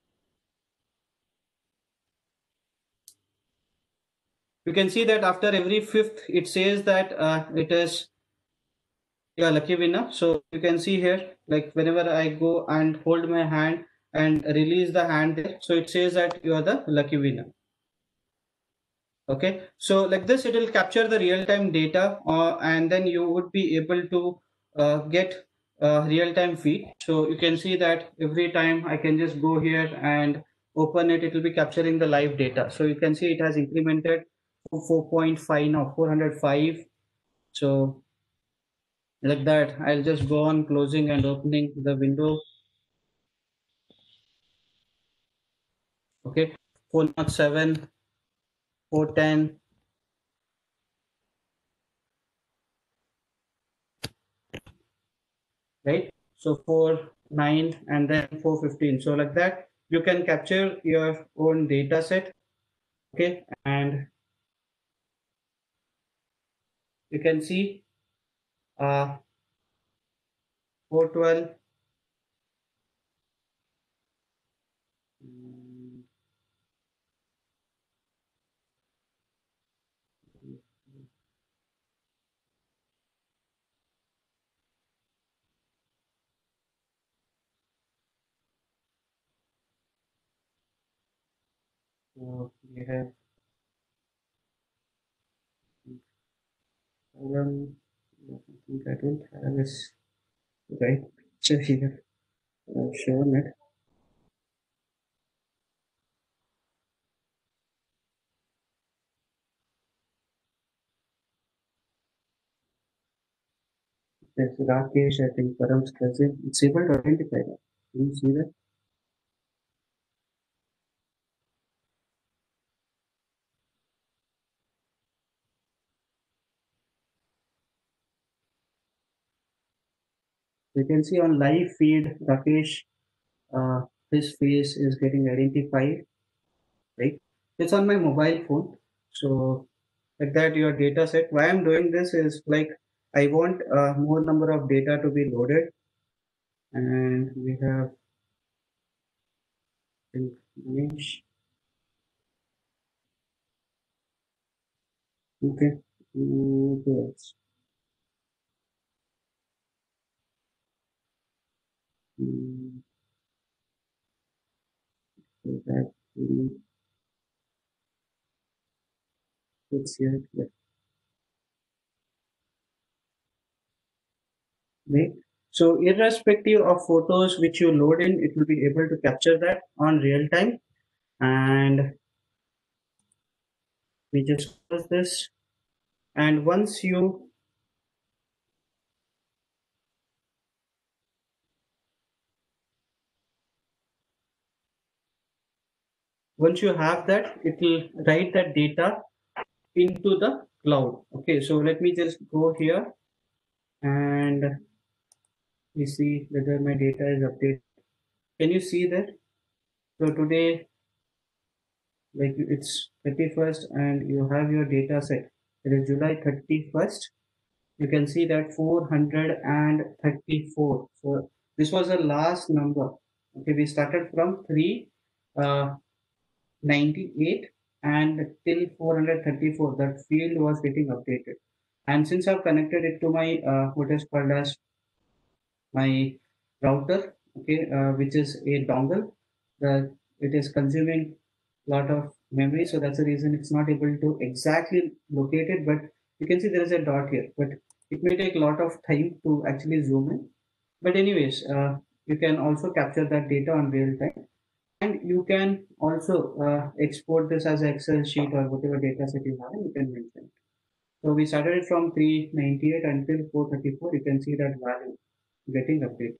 S1: you can see that after every fifth, it says that uh, it is your lucky winner. So you can see here, like whenever I go and hold my hand and release the hand there, so it says that you are the lucky winner. Okay, so like this, it will capture the real-time data, uh, and then you would be able to uh, get uh, real-time feed. So you can see that every time I can just go here and open it, it will be capturing the live data. So you can see it has incremented to four point five now, four hundred five. So like that, I'll just go on closing and opening the window. Okay, four oh seven, four ten. Right, so four nine and then four fifteen. So like that, you can capture your own data set. Okay, and you can see uh four twelve. So we have um, I think I don't have this right picture here. I've shown it. There's Rakesh, I think Param's cousin. It's able to identify that. Can you see that? You can see on live feed, Rakesh, uh, his face is getting identified, right? It's on my mobile phone. So like that, your data set. Why I'm doing this is like I want uh, more number of data to be loaded, and we have Manish. Okay. Mm, who else? Mm, we have, mm, It's here. Yeah. Right. So irrespective of photos which you load in, it will be able to capture that on real time. And we just close this. And once you once you have that, it will write that data into the cloud. Okay, so let me just go here and we see whether my data is updated. Can you see that? So today, like it's thirty-first and you have your data set. It is July thirty-first. You can see that four hundred thirty-four. So this was the last number. Okay, we started from three uh, ninety-eight and till four hundred thirty-four. That field was getting updated. And since I've connected it to my uh, what is called as my router, okay, uh, which is a dongle, that it is consuming a lot of memory. So that's the reason it's not able to exactly locate it. But you can see there is a dot here, but it may take a lot of time to actually zoom in. But anyways, uh, you can also capture that data on real time. And you can also uh, export this as an Excel sheet or whatever data set you have, you can mention it. So we started it from three ninety-eight until four thirty-four. You can see that value getting updated,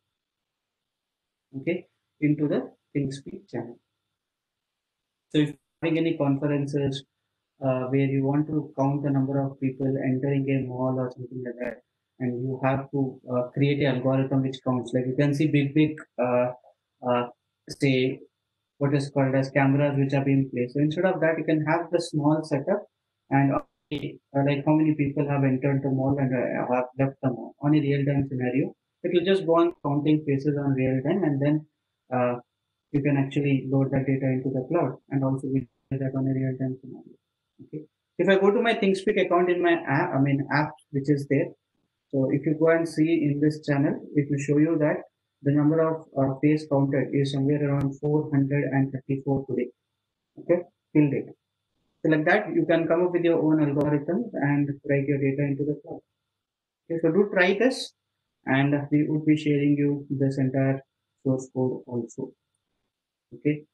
S1: okay, into the ThinkSpeak channel. So if you're having any conferences uh, where you want to count the number of people entering a mall or something like that, and you have to uh, create an algorithm which counts, like you can see big, big, uh, uh, say, what is called as cameras which are being placed. So instead of that, you can have the small setup and uh, like how many people have entered the mall and uh, have left the mall on a real-time scenario. It will just go on counting faces on real time, and then uh, you can actually load that data into the cloud and also visualize that on a real-time scenario. Okay. If I go to my ThinkSpeak account in my app, I mean app which is there. So if you go and see in this channel, it will show you that the number of uh, face counted is somewhere around four hundred thirty-four today. Okay, till date. So like that, you can come up with your own algorithms and write your data into the cloud. Okay, so do try this, and we would be sharing you this entire source code also. Okay.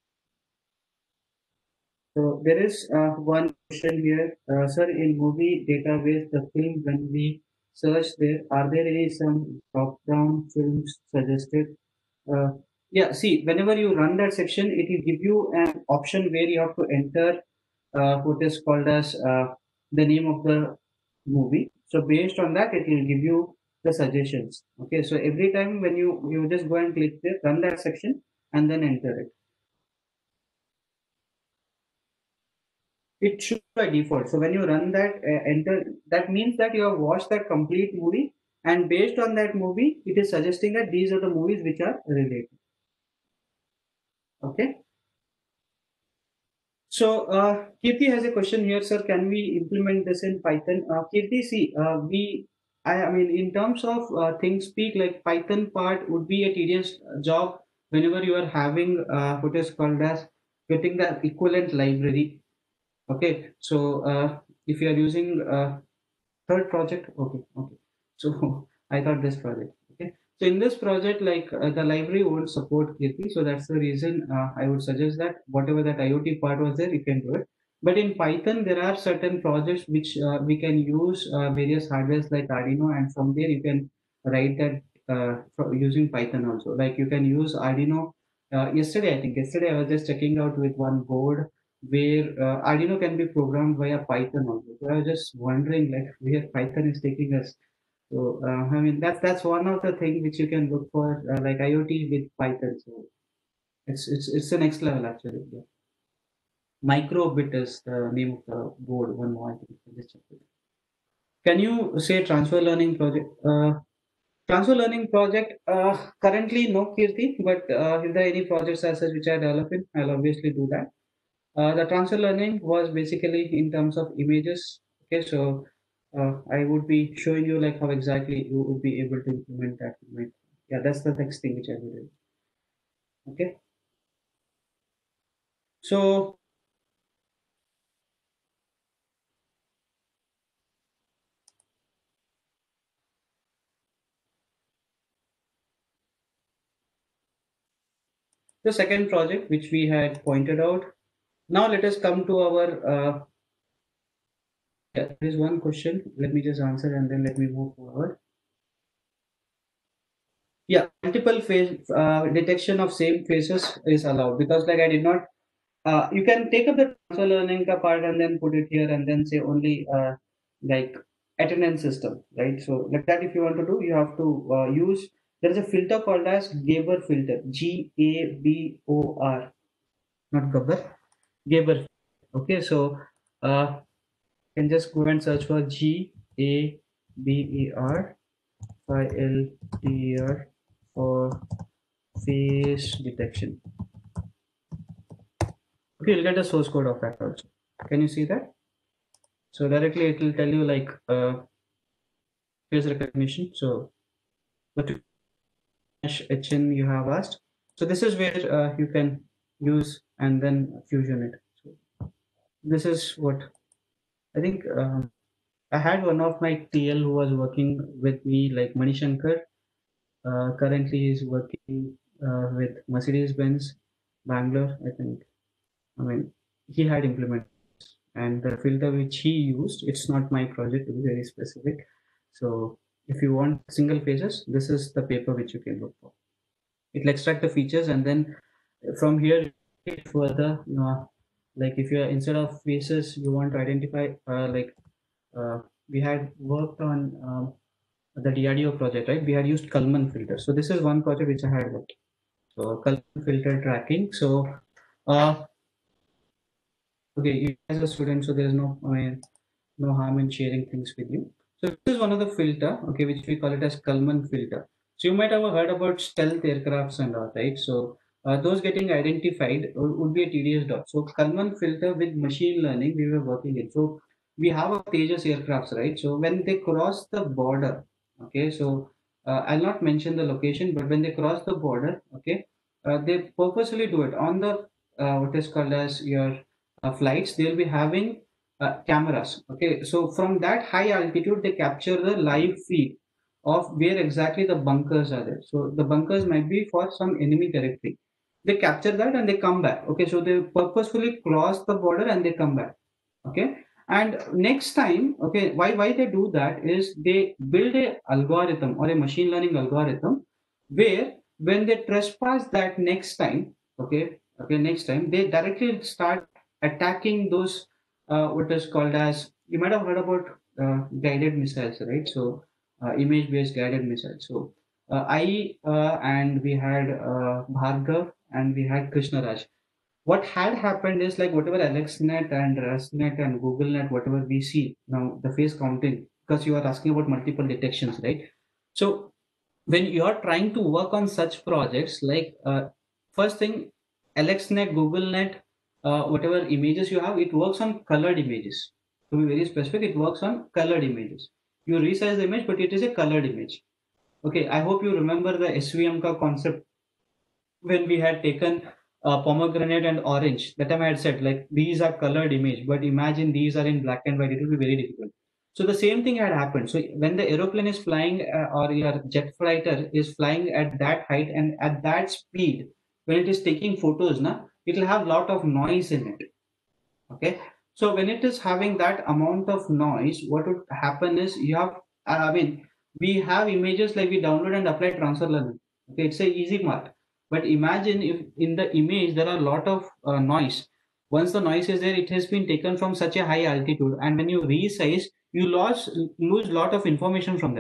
S1: So there is uh, one question here, uh, sir. In movie database, the film when we search there, are there any some top-down films suggested? Uh, yeah. See, whenever you run that section, it will give you an option where you have to enter uh, what is called as uh, the name of the movie. So based on that, it will give you the suggestions. Okay. So every time when you you just go and click there, run that section, and then enter it. It should by default. So when you run that uh, enter, that means that you have watched that complete movie, and based on that movie, it is suggesting that these are the movies which are related. Okay. So uh, Kirti has a question here, sir. Can we implement this in Python? Uh, Kirti, see, uh, we, I, I mean, in terms of uh, ThinkSpeak, like Python part would be a tedious job whenever you are having uh, what is called as getting the equivalent library. Okay, so uh, if you are using uh, third project, okay, okay. So I thought this project, okay. So in this project, like uh, the library won't support Kirti, so that's the reason uh, I would suggest that whatever that IoT part was there, you can do it. But in Python, there are certain projects which uh, we can use uh, various hardwares like Arduino, and from there you can write that uh, for using Python also. Like you can use Arduino. Uh, yesterday, I think yesterday I was just checking out with one board where uh, Arduino can be programmed via Python also. So I was just wondering like where Python is taking us. So uh, I mean that's that's one of the things which you can look for, uh, like IoT with Python. So it's it's it's the next level actually. Yeah. Microbit is the name of the board. One more, I think. Just check it. Can you say transfer learning project? Uh, transfer learning project. Uh, currently no, Kirti. But uh, if there are any projects as such which I develop in, I'll obviously do that. Uh, the transfer learning was basically in terms of images. Okay, so uh, I would be showing you like how exactly you would be able to implement that. Yeah, that's the next thing which I will do. Okay, so the second project which we had pointed out. Now let us come to our. Uh, yeah, there is one question. Let me just answer and then let me move forward. Yeah, multiple face uh, detection of same faces is allowed, because like I did not. Uh, you can take up the transfer learning ka part and then put it here and then say only uh, like attendance system, right? So like that, if you want to do, you have to uh, use. There is a filter called as Gabor filter. G A B O R, not Gabor. Gabor. Okay, so uh, you can just go and search for G A B E R I L T E R for face detection. Okay, you'll get the source code of that also. Can you see that? So directly it will tell you like uh, face recognition. So what H N you have asked. So this is where uh, you can use and then fusion it. So this is what I think. Um, I had one of my T L who was working with me, like Manishankar. Uh, currently, he's working uh, with Mercedes Benz, Bangalore. I think. I mean, he had implemented, and the filter which he used, it's not my project to be very specific. So if you want single faces, this is the paper which you can look for. It will extract the features and then from here further, you know, like if you are instead of faces, you want to identify uh, like uh, we had worked on um, the D R D O project, right? We had used Kalman filter. So this is one project which I had worked. So Kalman filter tracking. So uh, okay, you as a student, so there is no I mean, no harm in sharing things with you. So this is one of the filter, okay, which we call it as Kalman filter. So you might have heard about stealth aircrafts and all, right? So uh, those getting identified would be a tedious job. So Kalman filter with machine learning, we were working it. So we have a Tejas aircrafts, right? So when they cross the border, okay, so uh, I'll not mention the location, but when they cross the border, okay, uh, they purposely do it on the uh, what is called as your uh, flights. They'll be having uh, cameras. Okay, so from that high altitude, they capture the live feed of where exactly the bunkers are there. So the bunkers might be for some enemy territory. They capture that and they come back. Okay, so they purposefully cross the border and they come back. Okay, and next time, okay, why why they do that is they build a algorithm or a machine learning algorithm where when they trespass that next time, okay, okay, next time they directly start attacking those uh, what is called as, you might have heard about uh, guided missiles, right? So uh, image based guided missiles. So uh, I uh, and we had uh, Bhargav and we had Krishnaraj. What had happened is like whatever AlexNet and ResNet and GoogleNet, whatever we see now, the face counting, because you are asking about multiple detections, right? So when you are trying to work on such projects, like uh, first thing, AlexNet, GoogleNet, uh, whatever images you have, it works on colored images. To be very specific, it works on colored images. You resize the image, but it is a colored image. Okay, I hope you remember the S V M ka concept when we had taken uh, pomegranate and orange. That time I had said like these are colored image, but imagine these are in black and white. It will be very difficult. So the same thing had happened. So when the aeroplane is flying uh, or your jet fighter is flying at that height and at that speed, when it is taking photos, na, it will have lot of noise in it. Okay. So when it is having that amount of noise, what would happen is you have, I mean, we have images like we download and apply transfer learning. Okay, it's a easy part. But imagine if in the image there are a lot of uh, noise. Once the noise is there, it has been taken from such a high altitude, and when you resize, you lose lose lot of information from that.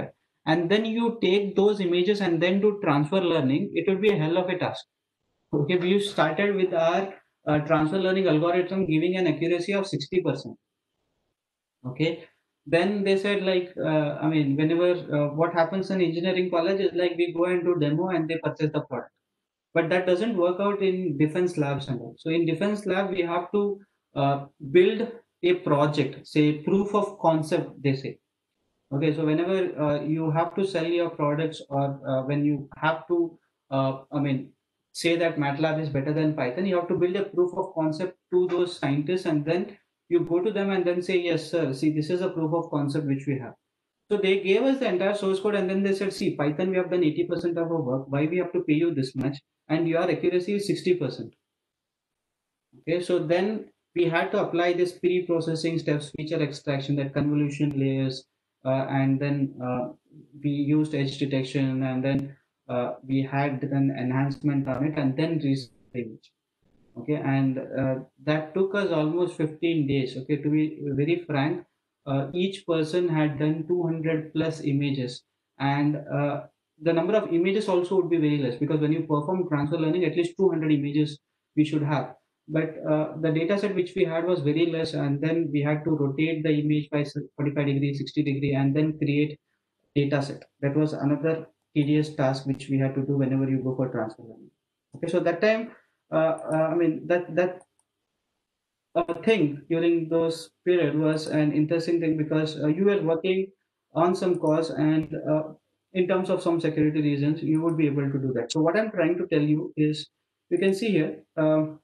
S1: and then you take those images and then do transfer learning, it would be a hell of a task. Okay, we started with our uh, transfer learning algorithm giving an accuracy of sixty percent. Okay, then they said like, uh, I mean, whenever uh, what happens in engineering college is like we go and do demo and they purchase the product. But that doesn't work out in defense labs and all. So in defense lab, we have to uh, build a project, say proof of concept, they say. Okay, so whenever uh, you have to sell your products or uh, when you have to, uh, I mean, say that MATLAB is better than Python, you have to build a proof of concept to those scientists and then you go to them and then say, yes, sir, see, this is a proof of concept which we have. So they gave us the entire source code and then they said, see, Python, we have done eighty percent of our work. Why we have to pay you this much? And your accuracy is sixty percent. Okay, so then we had to apply this pre-processing steps, feature extraction, that convolution layers, uh, and then uh, we used edge detection, and then uh, we had an enhancement on it, and then reset the image. Okay, and uh, that took us almost fifteen days. Okay, to be very frank, uh, each person had done two hundred plus images, and uh, the number of images also would be very less, because when you perform transfer learning, at least two hundred images we should have. But uh, the data set which we had was very less, and then we had to rotate the image by forty-five degree, sixty degree, and then create data set. That was another tedious task which we had to do whenever you go for transfer learning. Okay, so that time, uh, uh, I mean, that that uh, thing during those period was an interesting thing, because uh, you were working on some cause, and uh, in terms of some security reasons, you would be able to do that. So what I'm trying to tell you is, you can see here, um,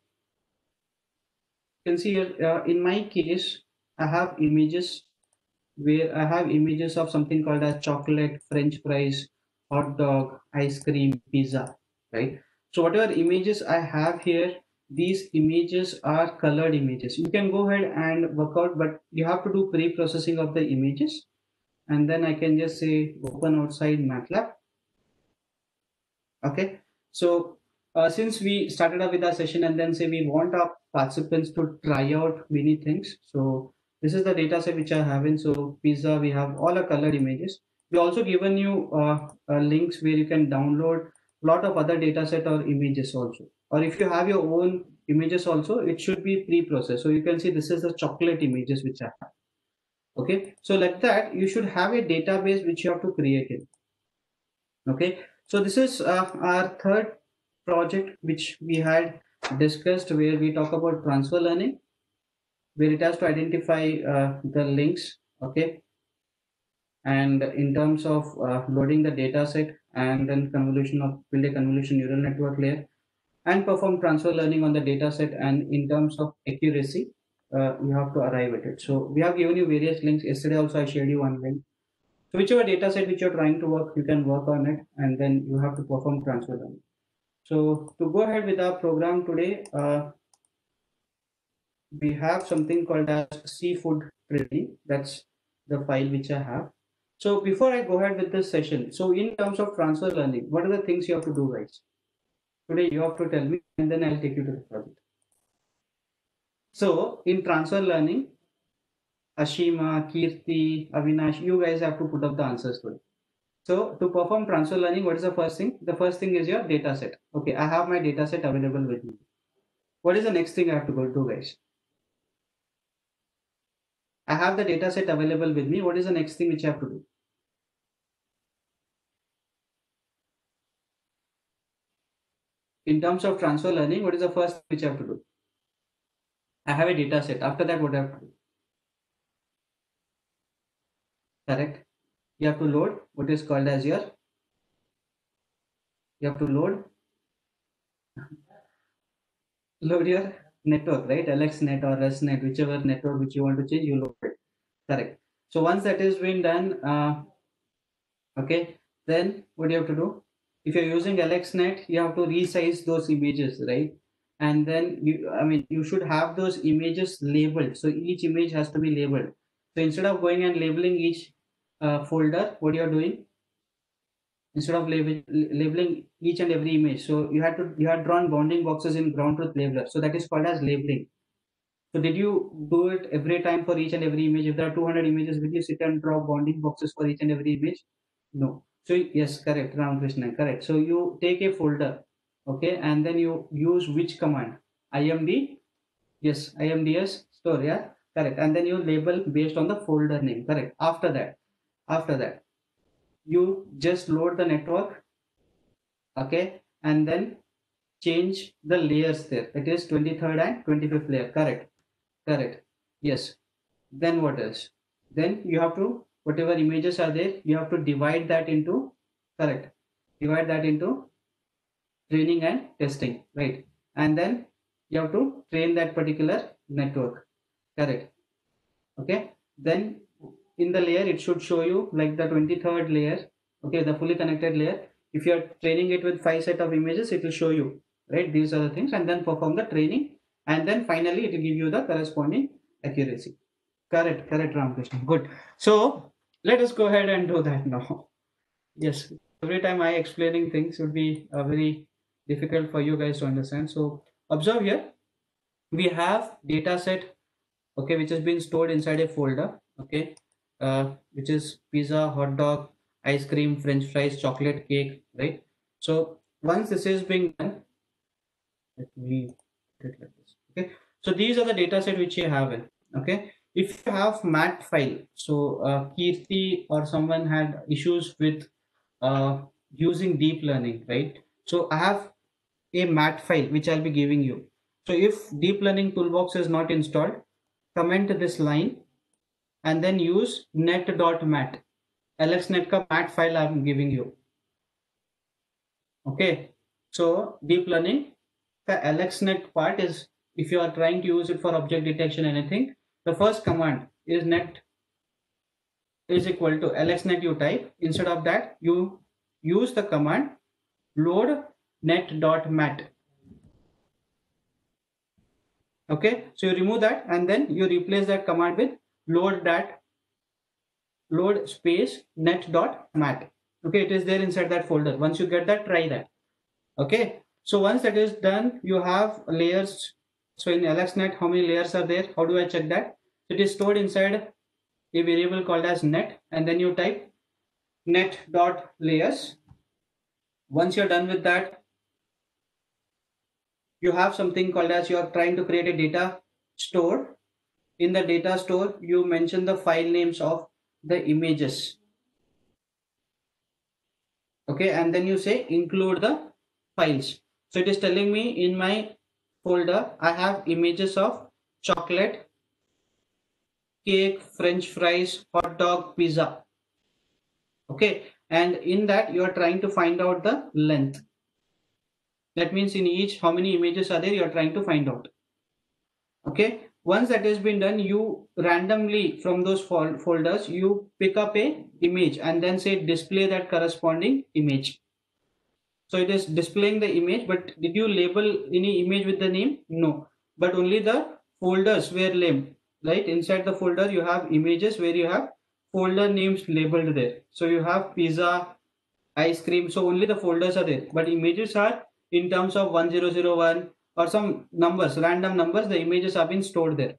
S1: you can see here, uh, in my case, I have images where I have images of something called as chocolate, French fries, hot dog, ice cream, pizza, right? So whatever images I have here, these images are colored images. You can go ahead and work out, but you have to do pre-processing of the images. And then I can just say open outside MATLAB. Okay, so uh, since we started up with our session and then say we want our participants to try out many things. So this is the data set which I have in. So pizza, we have all the colored images. We also given you uh, uh, links where you can download a lot of other data set or images also. Or if you have your own images also, it should be pre-processed. So you can see this is the chocolate images which I have. Okay, so like that, you should have a database which you have to create it. Okay, so this is uh, our third project which we had discussed, where we talk about transfer learning, where it has to identify uh, the links. Okay, and in terms of uh, loading the data set and then convolution of build a convolution neural network layer and perform transfer learning on the data set, and in terms of accuracy, uh, you have to arrive at it. So we have given you various links. Yesterday also I shared you one link. So whichever data set which you're trying to work, you can work on it, and then you have to perform transfer learning. So to go ahead with our program today, uh, we have something called as seafood trading. That's the file which I have. So before I go ahead with this session, so in terms of transfer learning, what are the things you have to do, guys? Today you have to tell me, and then I'll take you to the project. So in transfer learning, Ashima, Kirti, Avinash, you guys have to put up the answers to it. So to perform transfer learning, what is the first thing? The first thing is your data set. Okay, I have my data set available with me. What is the next thing I have to go do, guys? I have the data set available with me. What is the next thing which I have to do? In terms of transfer learning, what is the first thing which I have to do? I have a data set. After that, what I have to do? Correct. You have to load what is called as your, you have to load, load your network, right? LXNet or ResNet, whichever network which you want to change, you load it. Correct. So once that is been done, uh, okay, then what do you have to do? If you're using LXNet, you have to resize those images, right? And then you, I mean, you should have those images labeled. So each image has to be labeled. So instead of going and labeling each uh, folder, what you're doing, instead of label, labeling each and every image, so you had to, you had drawn bounding boxes in ground truth labeler. So that is called as labeling. So did you do it every time for each and every image? If there are two hundred images, will you sit and draw bounding boxes for each and every image? No. So yes, correct, Ramakrishna, correct. So you take a folder, okay, and then you use which command? imd, yes, imds store, yeah, correct. And then you label based on the folder name, correct. After that, after that, you just load the network, okay, and then change the layers there. It is twenty-third and twenty-fifth layer, correct, correct. Yes. Then what else? Then you have to, whatever images are there, you have to divide that into, correct, divide that into training and testing, right? And then you have to train that particular network, correct. Okay, then in the layer it should show you like the twenty-third layer, okay, the fully connected layer. If you are training it with five set of images, it will show you, right, these are the things, and then perform the training, and then finally it will give you the corresponding accuracy. Correct, correct, Ramakrishna. Good. So let us go ahead and do that now. Yes, every time I explaining things would be uh, very difficult for you guys to understand. So observe here, we have data set, okay, which has been stored inside a folder, okay, uh, which is pizza, hot dog, ice cream, French fries, chocolate cake, right? So once this is being done, let me put it like this. Okay, so these are the data set which you have in. Okay, if you have mat file, so uh, Kirti or someone had issues with uh, using deep learning, right? So I have a mat file which I'll be giving you. So if deep learning toolbox is not installed, comment this line and then use net.mat. lxnet ka mat file I'm giving you. Okay, so deep learning, the lxnet part is, if you are trying to use it for object detection, anything, the first command is net is equal to lxnet you type. Instead of that, you use the command load net.mat. Okay, so you remove that and then you replace that command with load that load space net.mat. Okay, it is there inside that folder. Once you get that, try that. Okay, so once that is done, you have layers. So in lxnet, how many layers are there? How do I check that? It is stored inside a variable called as net, and then you type net dot layers. Once you're done with that, you have something called as, you are trying to create a data store. In the data store, you mention the file names of the images. Okay, and then you say include the files. So it is telling me in my folder I have images of chocolate, cake, French fries, hot dog, pizza. Okay, and in that you are trying to find out the length. That means in each, how many images are there, you are trying to find out. Okay, once that has been done, you randomly from those fol folders you pick up a image and then say display that corresponding image. So it is displaying the image, but did you label any image with the name? No, but only the folders were labeled, right? Inside the folder you have images where you have folder names labeled there. So you have pizza, ice cream, so only the folders are there, but images are in terms of one zero zero one or some numbers, random numbers, the images have been stored there.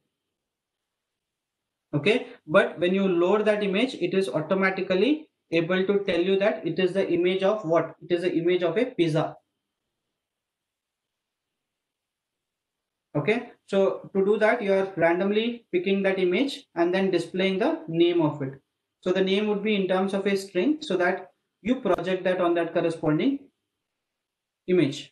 S1: Okay, but when you load that image, it is automatically able to tell you that it is the image of what? It is the image of a pizza. Okay, so to do that, you are randomly picking that image and then displaying the name of it. So the name would be in terms of a string, so that you project that on that corresponding image.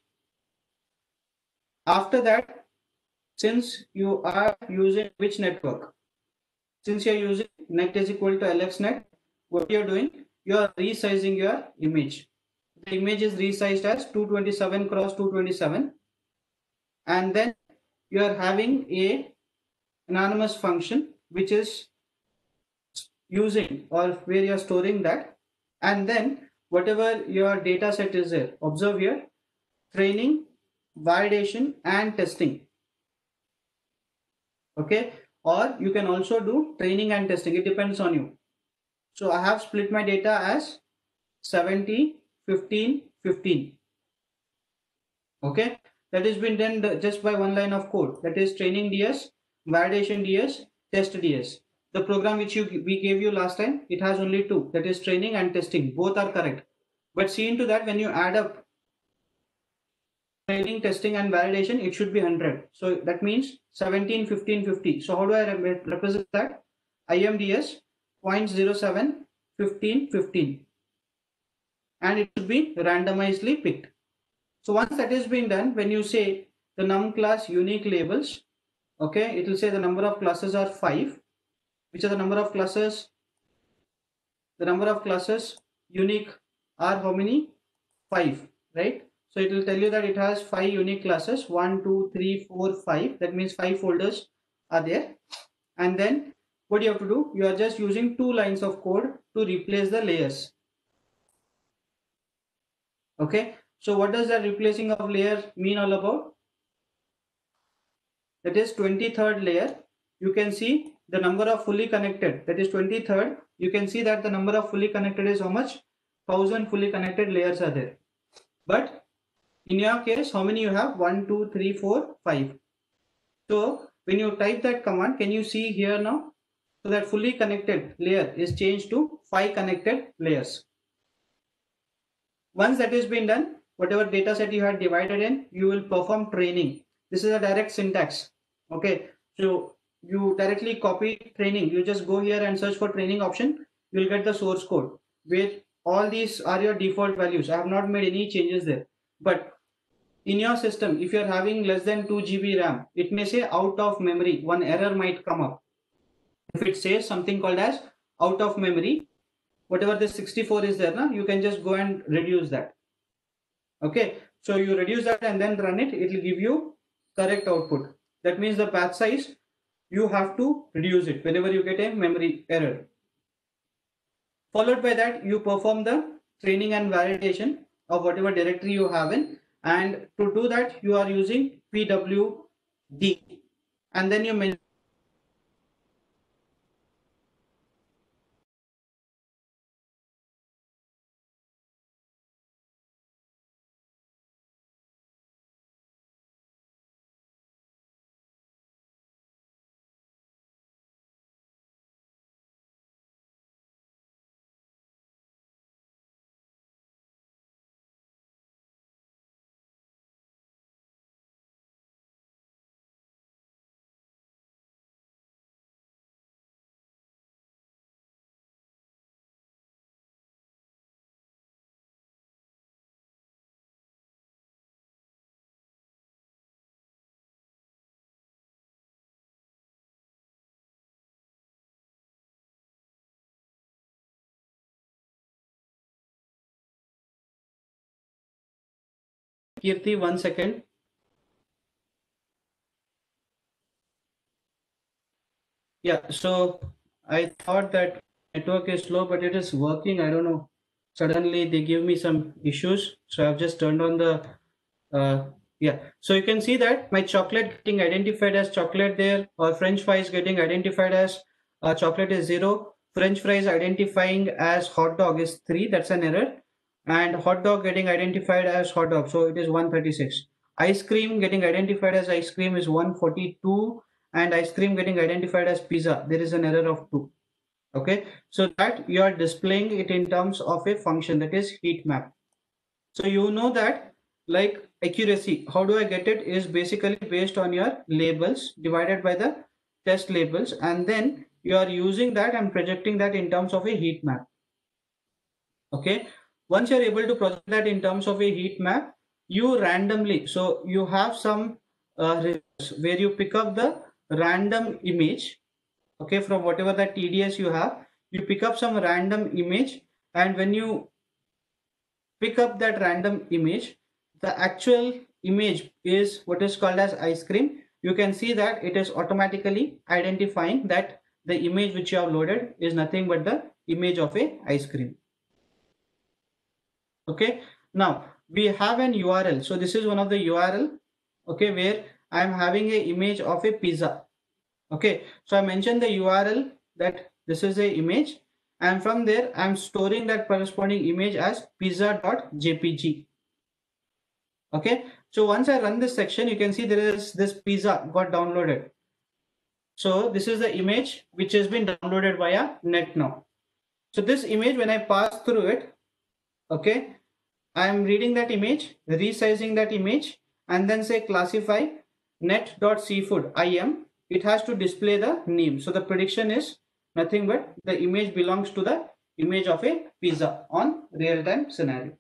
S1: After that, since you are using which network? Since you are using net is equal to lxnet, what you are doing? You are resizing your image. The image is resized as two twenty-seven cross two twenty-seven, and then you are having a anonymous function which is using or where you are storing that, and then whatever your data set is there, observe here, training, validation and testing. Okay, or you can also do training and testing, it depends on you. So I have split my data as seventy, fifteen, fifteen. Okay, that has been done just by one line of code, that is training D S, validation D S, test D S. the program which you we gave you last time, it has only two, that is training and testing. Both are correct. But see into that, when you add up training, testing, and validation, it should be one hundred. So that means seventeen, fifteen, fifty. So how do I rep represent that? I M D S zero point zero seven, fifteen, fifteen. And it should be randomizedly picked. So once that is being done, when you say the num class unique labels, okay, it will say the number of classes are five. Which are the number of classes? The number of classes unique are how many? Five, right? So it will tell you that it has five unique classes, one, two, three, four, five. That means five folders are there. And then what you have to do? You are just using two lines of code to replace the layers. Okay. So what does that replacing of layer mean all about? That is twenty-third layer. You can see the number of fully connected, that is twenty-third. You can see that the number of fully connected is how much? one thousand fully connected layers are there. But in your case, how many you have? one, two, three, four, five. So when you type that command, can you see here now? So that fully connected layer is changed to five connected layers. Once that has been done, whatever data set you had divided in, you will perform training. This is a direct syntax. Okay. So you directly copy training. You just go here and search for training option. You will get the source code where all these are your default values. I have not made any changes there. But in your system, if you are having less than two G B RAM, it may say out of memory. One error might come up. If it says something called as out of memory, whatever this sixty-four is there, now you can just go and reduce that. Okay. So you reduce that and then run it. It will give you correct output. That means the batch size, you have to reduce it whenever you get a memory error. Followed by that, you perform the training and validation of whatever directory you have in. And to do that, you are using P W D. And then you mention Kirti, one second. Yeah, so I thought that network is slow, but it is working. I don't know. Suddenly they give me some issues. So I've just turned on the, uh, yeah. So you can see that my chocolate getting identified as chocolate there, or French fries getting identified as uh, chocolate is zero. French fries identifying as hot dog is three. That's an error. And hot dog getting identified as hot dog. So it is one thirty-six. Ice cream getting identified as ice cream is one forty-two. And ice cream getting identified as pizza, there is an error of two. Okay, so that you are displaying it in terms of a function, that is heat map. So you know that like accuracy, how do I get it, is basically based on your labels divided by the test labels, and then you are using that and projecting that in terms of a heat map. Okay, once you are able to project that in terms of a heat map, you randomly, so you have some uh, where you pick up the random image, okay, from whatever that T D S you have, you pick up some random image, and when you pick up that random image, the actual image is what is called as ice cream. You can see that it is automatically identifying that the image which you have loaded is nothing but the image of a ice cream. Okay, now we have an U R L. So this is one of the U R L, okay, where I am having a image of a pizza. Okay, so I mentioned the U R L that this is a image, and from there I am storing that corresponding image as pizza dot J P G. Okay, so once I run this section, you can see there is this pizza got downloaded. So this is the image which has been downloaded via net now. So this image, when I pass through it, okay, I am reading that image, resizing that image, and then say classify net.seafood im. It has to display the name. So the prediction is nothing but the image belongs to the image of a pizza on real-time scenario.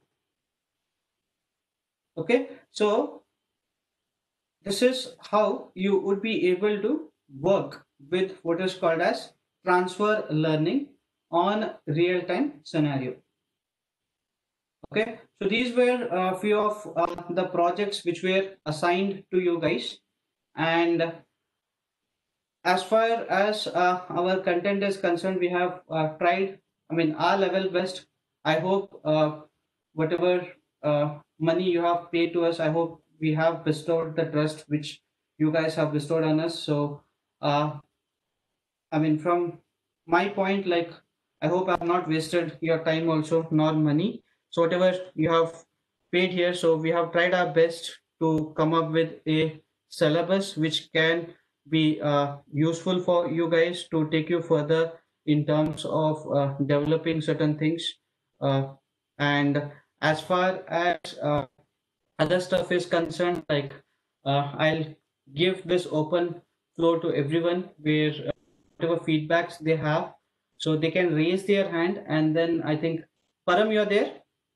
S1: Okay, so this is how you would be able to work with what is called as transfer learning on real-time scenario. Okay, so these were a few of uh, the projects which were assigned to you guys, and as far as uh, our content is concerned, we have uh, tried, I mean, our level best. I hope uh, whatever uh, money you have paid to us, I hope we have bestowed the trust which you guys have bestowed on us. So, uh, I mean, from my point, like, I hope I have not wasted your time also, nor money. So, whatever you have paid here, so we have tried our best to come up with a syllabus which can be uh, useful for you guys to take you further in terms of uh, developing certain things. Uh, and as far as uh, other stuff is concerned, like uh, I'll give this open floor to everyone where uh, whatever feedbacks they have, so they can raise their hand, and then I think Param, you're there.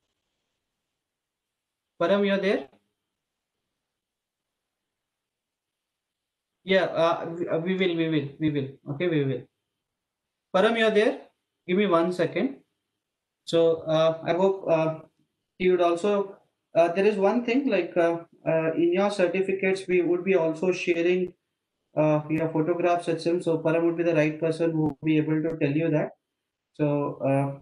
S1: Param, you're there. Yeah, uh, we, uh, we will, we will, we will. Okay, we will. Param, you're there. Give me one second. So uh, I hope uh, you would also. Uh, there is one thing like uh, uh, in your certificates, we would be also sharing uh, your photographs itself. So Param would be the right person who will be able to tell you that. So uh,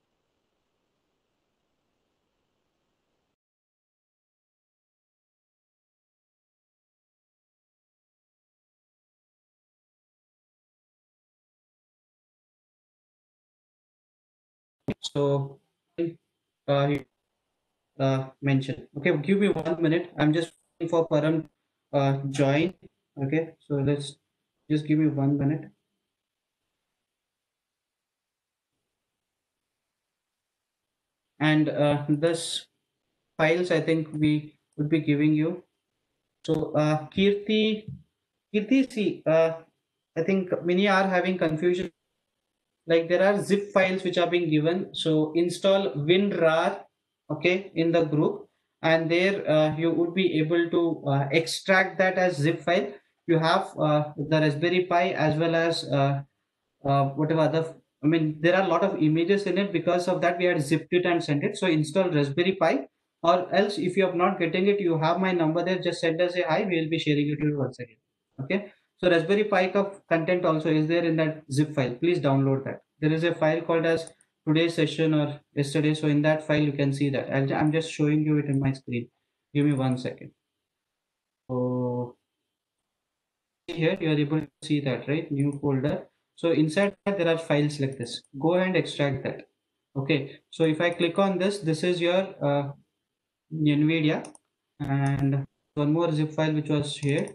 S1: so uh, uh, mention. Okay, give me one minute. I'm just waiting for Param uh, join. Okay, so let's just give me one minute. And uh, this files I think we would be giving you. So uh, Kirti, Kirti, see, uh, I think many are having confusion. Like there are zip files which are being given. So install WinRAR, okay, in the group, and there uh, you would be able to uh, extract that as zip file. You have uh, the Raspberry Pi as well as uh, uh, whatever other. I mean, there are a lot of images in it. Because of that, we had zipped it and sent it. So install Raspberry Pi, or else if you are not getting it, you have my number there. Just send us a hi. We will be sharing it to you once again. Okay. So Raspberry Pi content also is there in that zip file. Please download that. There is a file called as today's session or yesterday. So in that file, you can see that. I'll, I'm just showing you it in my screen. Give me one second. So here you are able to see that, right? New folder. So inside that there are files like this. Go and extract that. Okay. So if I click on this, this is your uh, NVIDIA, and one more zip file which was here.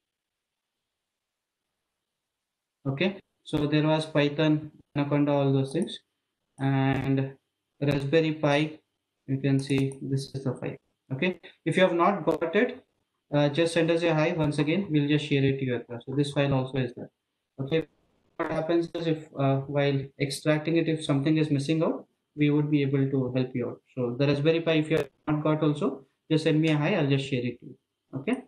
S1: Okay. So there was Python, Anaconda, all those things, and Raspberry Pi. You can see this is the file. Okay. If you have not got it, uh, just send us a hi once again. We'll just share it to you. So this file also is there. Okay. What happens is if uh, while extracting it, if something is missing out, we would be able to help you out. So the Raspberry Pi, if you have not got also, just send me a hi. I'll just share it to you. Okay.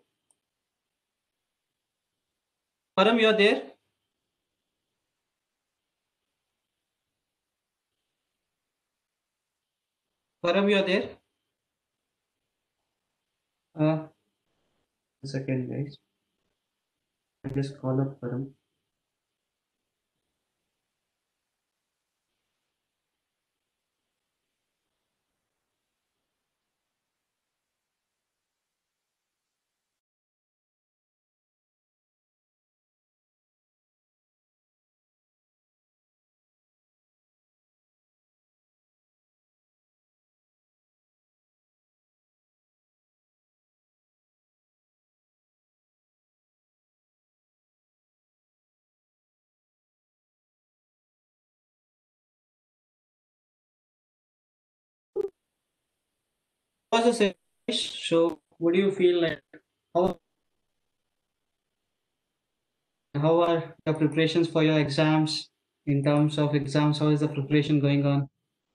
S1: Param, you're there. Param, you're there. Uh, a second, guys. I just call up Param. was the same. So, what do you feel like? How, how are the preparations for your exams? In terms of exams, how is the preparation going on?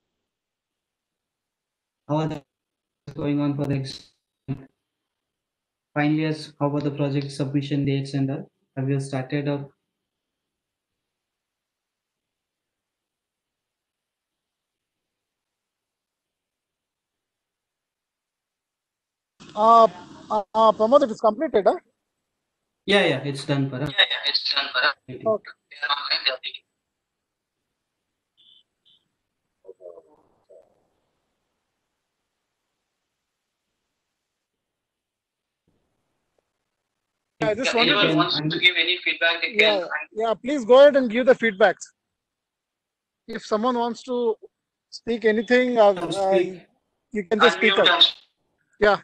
S1: How are the going on for the exam? Final years, how about the project submission dates and all? Have you started up?
S3: Uh, uh, uh, Pramod, it is completed, huh?
S1: Yeah, yeah, it's done, Para.
S4: Yeah, yeah, it's done, Bharat.
S3: Okay.
S4: They are online, they are taking.
S3: I just
S4: If
S3: wanted
S4: anyone
S3: to,
S4: wants
S1: I'm-
S4: to give any feedback, they
S3: yeah,
S4: can.
S3: yeah, please go ahead and give the feedbacks. If someone wants to speak anything, uh,
S1: I'll
S3: uh,
S1: speak.
S3: you can just speak
S4: Unmute
S3: out.
S4: us.
S3: Yeah.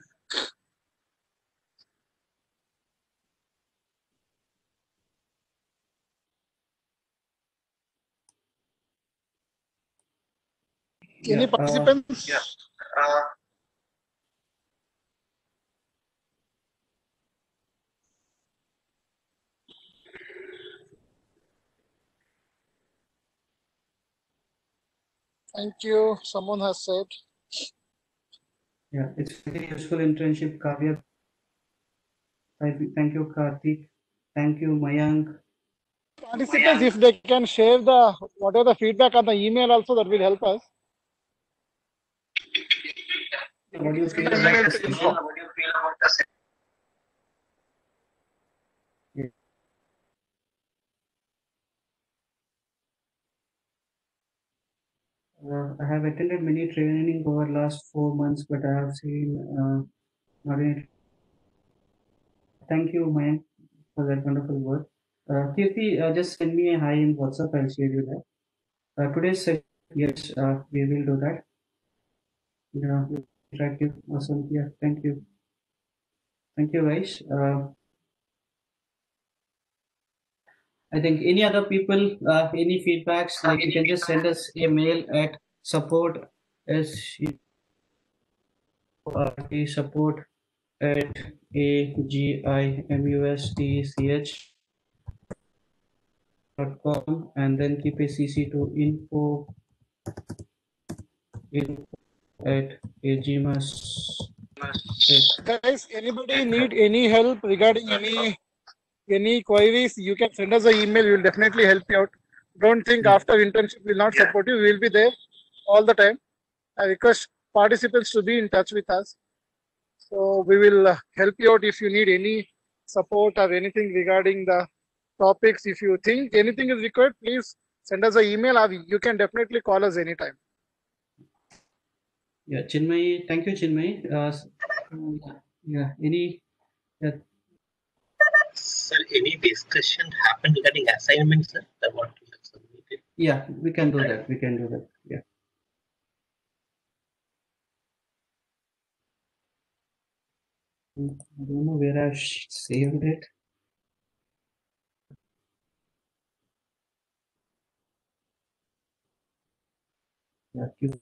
S3: Any
S1: Yeah, uh,
S3: participants?
S4: Yeah. Uh,
S3: Thank you. Someone has said.
S1: yeah, it's very useful internship, Kavya. Thank thank you, Karthik. Thank you, Mayank.
S3: Participants, if they can share the whatever the feedback on the email also, that will help us.
S1: What do you feel
S3: Email
S1: about
S3: to
S1: the
S3: info.
S1: session?
S4: what do you feel about the session?
S1: Uh, I have attended many training over last four months, but I have seen uh, not any. Thank you, Mayank, for that wonderful word. Uh, Kirti, uh, just send me a hi in WhatsApp. I'll share you that. Uh, today's session, yes, uh, we will do that. Yeah, thank you. Awesome. Yeah, thank you. Thank you, guys. Uh, I think any other people, uh, any feedbacks, like you can just send us a mail at support s support at a g i m u s t c h dot com, and then keep a cc to info info at agmas.
S3: Guys, anybody need any help regarding any any queries, you can send us an email. We will definitely help you out. Don't think
S1: Yeah.
S3: after internship we will not support you. We will be there all the time. I request participants to be in touch with us. So we will uh, help you out if you need any support or anything regarding the topics. If you think anything is required, please send us an email, or you can definitely call us anytime.
S1: Yeah, Chinmay, thank you, Chinmay. Uh, s- yeah, any, yeah,
S4: Sir, any discussion happened regarding assignments, sir? That what you have submitted?
S1: yeah, we can do that. We can do that. Yeah. Mm, I don't know where I've sh- saved it. Yeah. you-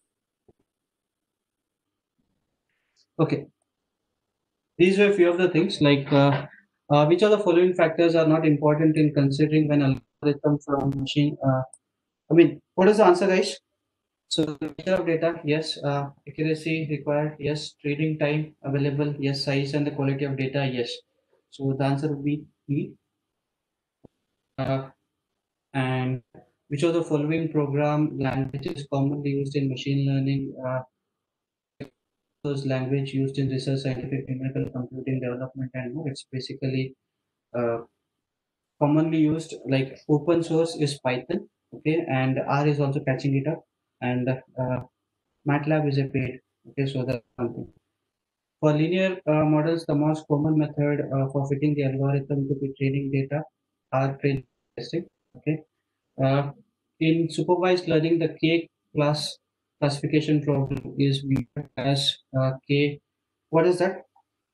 S1: Okay. These were a few of the things like uh, uh, which of the following factors are not important in considering when algorithm from machine. Uh, I mean, what is the answer, guys? So the nature of data, yes. Uh, accuracy required, yes. Trading time available, yes. Size and the quality of data, yes. So the answer would be E. Uh, and which of the following program languages commonly used in machine learning? Uh, those language used in research, scientific, numerical computing development, and more. It's basically uh, commonly used, like open source is Python, okay, and R is also catching it up, and uh, MATLAB is a paid, okay, so that's something. For linear uh, models, the most common method uh, for fitting the algorithm to be training data are training testing, okay. Uh, in supervised learning, the K class classification problem is viewed as uh, K. What is that?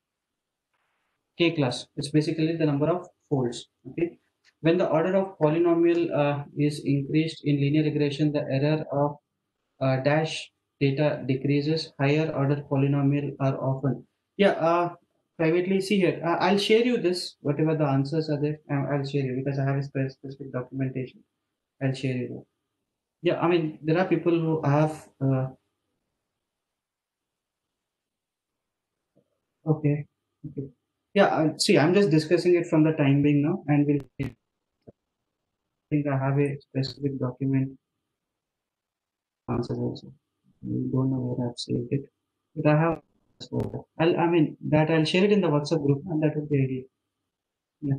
S1: K class. It's basically the number of folds. Okay. When the order of polynomial uh, is increased in linear regression, the error of uh, dash data decreases, higher order polynomial are often. Yeah, uh, privately, see here, uh, I'll share you this, whatever the answers are there, uh, I'll share you because I have a spe- specific documentation. I'll share you that. Yeah, I mean, there are people who have, uh, okay, okay. Yeah, uh, see, I'm just discussing it from the time being now, and we'll I think I have a specific document answers also. I don't know where I've saved it, but I have. So I'll, I mean, that I'll share it in the WhatsApp group, and that would be ideal. Yeah.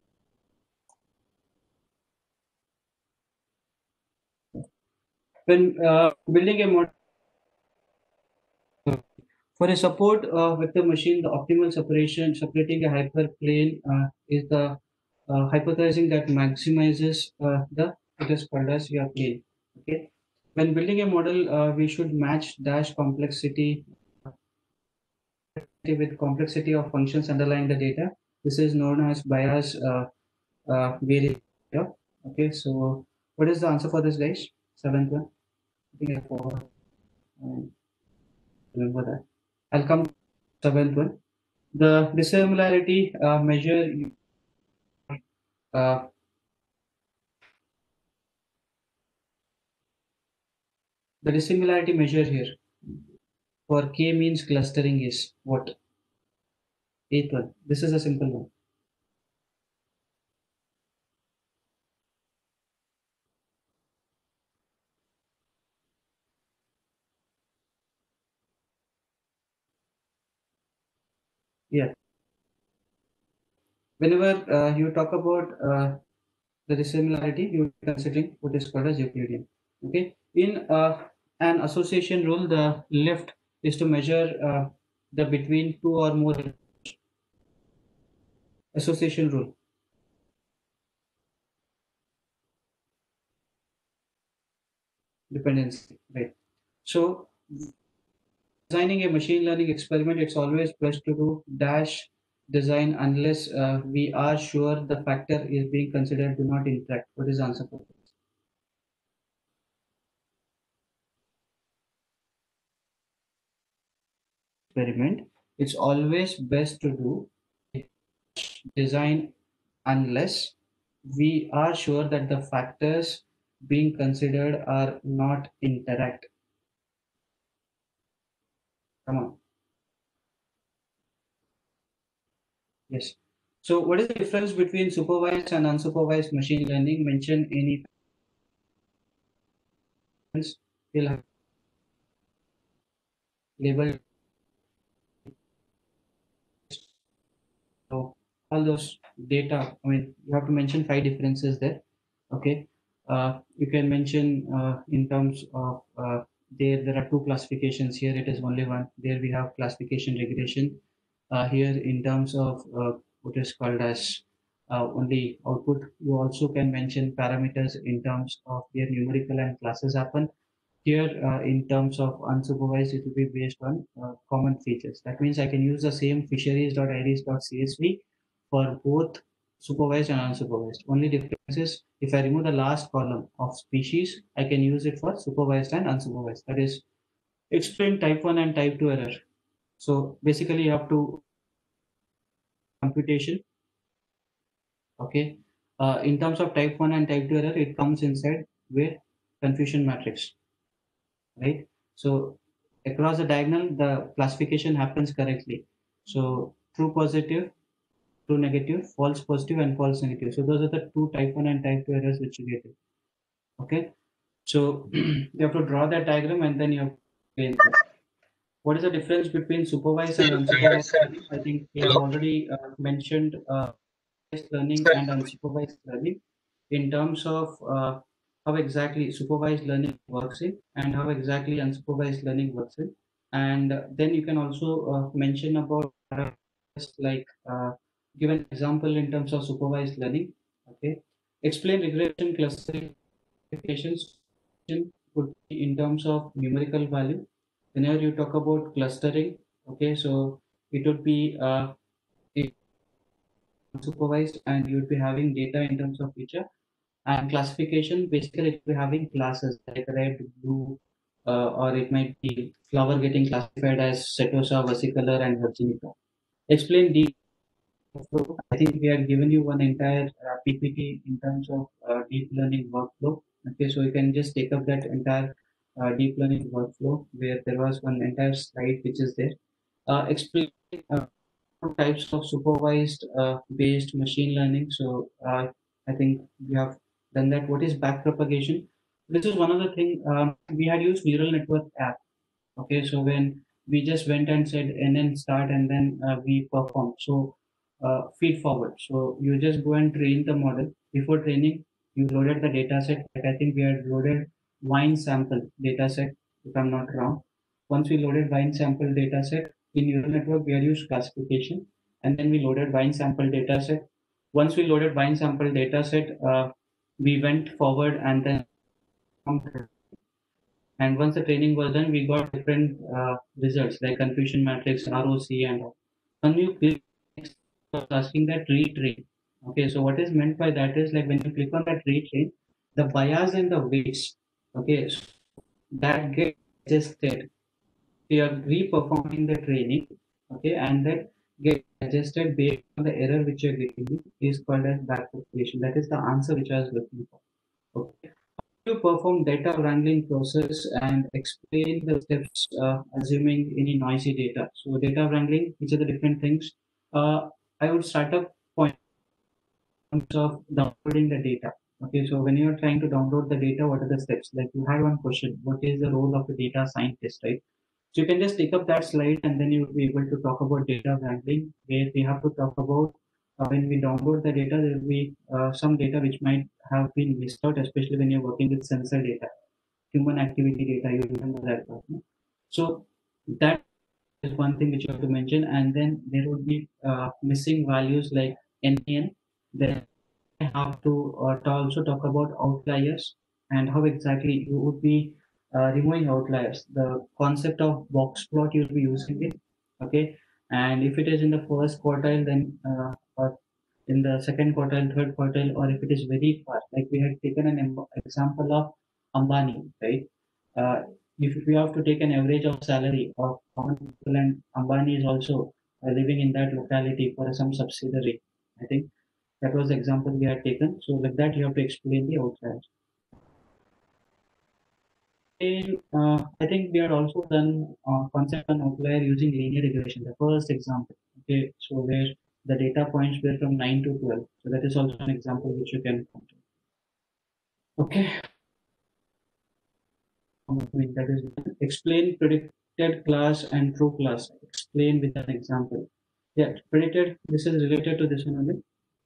S1: When uh, building a model for a support uh, vector machine, the optimal separation, separating a hyperplane uh, is the uh, hypothesizing that maximizes uh, the, it is called as your plane. Okay. When building a model, uh, we should match dash complexity with complexity of functions underlying the data. This is known as bias uh, uh, variation. Okay, so what is the answer for this, guys? Seventh one. I think I forgot. Um, remember that. I'll come to seventh one. The dissimilarity uh, measure. Uh, the dissimilarity measure here for K means clustering is what? Eighth one. This is a simple one. Yeah. Whenever uh, you talk about uh, the dissimilarity, you are considering what is called as Euclidean. Okay. In uh, an association rule, the left is to measure uh, the between two or more association rule. Dependency, right? So designing a machine learning experiment, it's always best to do dash design unless uh, we are sure the factor is being considered do not interact. What is the answer for this? Experiment, it's always best to do design unless we are sure that the factors being considered are not interact. Come on. Yes. So what is the difference between supervised and unsupervised machine learning? Mention any difference. We'll have label so all those data. I mean, you have to mention five differences there. Okay. Uh, you can mention uh, in terms of uh, there there are two classifications here. It is only one. There we have classification regression. Uh, here in terms of uh, what is called as uh, only output. You also can mention parameters in terms of their numerical and classes happen. Here, uh, in terms of unsupervised, it will be based on uh, common features. That means I can use the same fisheries.iris.csv for both supervised and unsupervised. Only difference is if I remove the last column of species, I can use it for supervised and unsupervised. That is, explain type one and type two error. So basically, you have to computation. Okay. Uh, in terms of type one and type two error, it comes inside where confusion matrix, right? So across the diagonal, the classification happens correctly. So true positive, true negative, false positive, and false negative. So those are the two type one and type two errors which you get. Okay. So you have to draw that diagram and then you have to what is the difference between supervised and unsupervised? I think we have already uh, mentioned uh, learning and unsupervised learning in terms of uh, how exactly supervised learning works in and how exactly unsupervised learning works in. And uh, then you can also uh, mention about uh, like uh, give an example in terms of supervised learning. Okay, explain regression classifications would be in terms of numerical value. Whenever you talk about clustering, okay, so it would be uh, supervised and you would be having data in terms of feature and classification basically it will be having classes like red, blue, uh, or it might be flower getting classified as Setosa, versicolor, and virginica. Explain deep. So I think we have given you one entire uh, P P T in terms of uh, deep learning workflow. Okay, so you can just take up that entire uh, deep learning workflow where there was one entire slide which is there. Uh, explain uh, types of supervised uh, based machine learning. So uh, I think we have done that. What is backpropagation? This is one of the thing um, we had used neural network app. Okay, so when we just went and said N N start and then uh, we perform. So uh, feed forward. So you just go and train the model. Before training, you loaded the data set. Like I think we had loaded wine sample data set, if I'm not wrong. Once we loaded wine sample data set, in neural network, we had used classification. And then we loaded wine sample data set. Once we loaded wine sample data set, uh, we went forward and then and once the training was done, we got different uh, results like confusion matrix, R O C, and all. When you click, next, was asking that retrain. Okay, so what is meant by that is like when you click on that retrain, the bias and the weights, okay, so that get adjusted. You are reperforming the training, okay, and that get adjusted based on the error which you're getting is called as backpropagation. That is the answer which I was looking for. Okay, to perform data wrangling process and explain the steps uh, assuming any noisy data. So data wrangling, which are the different things. Uh, I would start up point of downloading the data. Okay, so when you're trying to download the data, what are the steps? Like you had one question, what is the role of a data scientist, right? So you can just take up that slide and then you will be able to talk about data wrangling, where we have to talk about uh, when we download the data, there will be uh, some data which might have been missed out, especially when you're working with sensor data, human activity data, you remember that part, no? So that is one thing which you have to mention, and then there would be uh, missing values like N A N. Then I have to uh, to also talk about outliers and how exactly you would be uh, removing outliers. The concept of box plot you'll be using it, okay? And if it is in the first quartile, then uh, or in the second quartile, third quartile, or if it is very far, like we had taken an em- example of Ambani, right? Uh, if we have to take an average of salary of common people and Ambani is also uh, living in that locality for some subsidiary, I think that was the example we had taken. So like that, you have to explain the outliers. And uh, I think we had also done uh, concept on outlier using linear regression, the first example. Okay, so where the data points were from nine to twelve. So that is also an example which you can come to. Okay. That is explain predicted class and true class. Explain with an example. Yeah, predicted. This is related to this one only.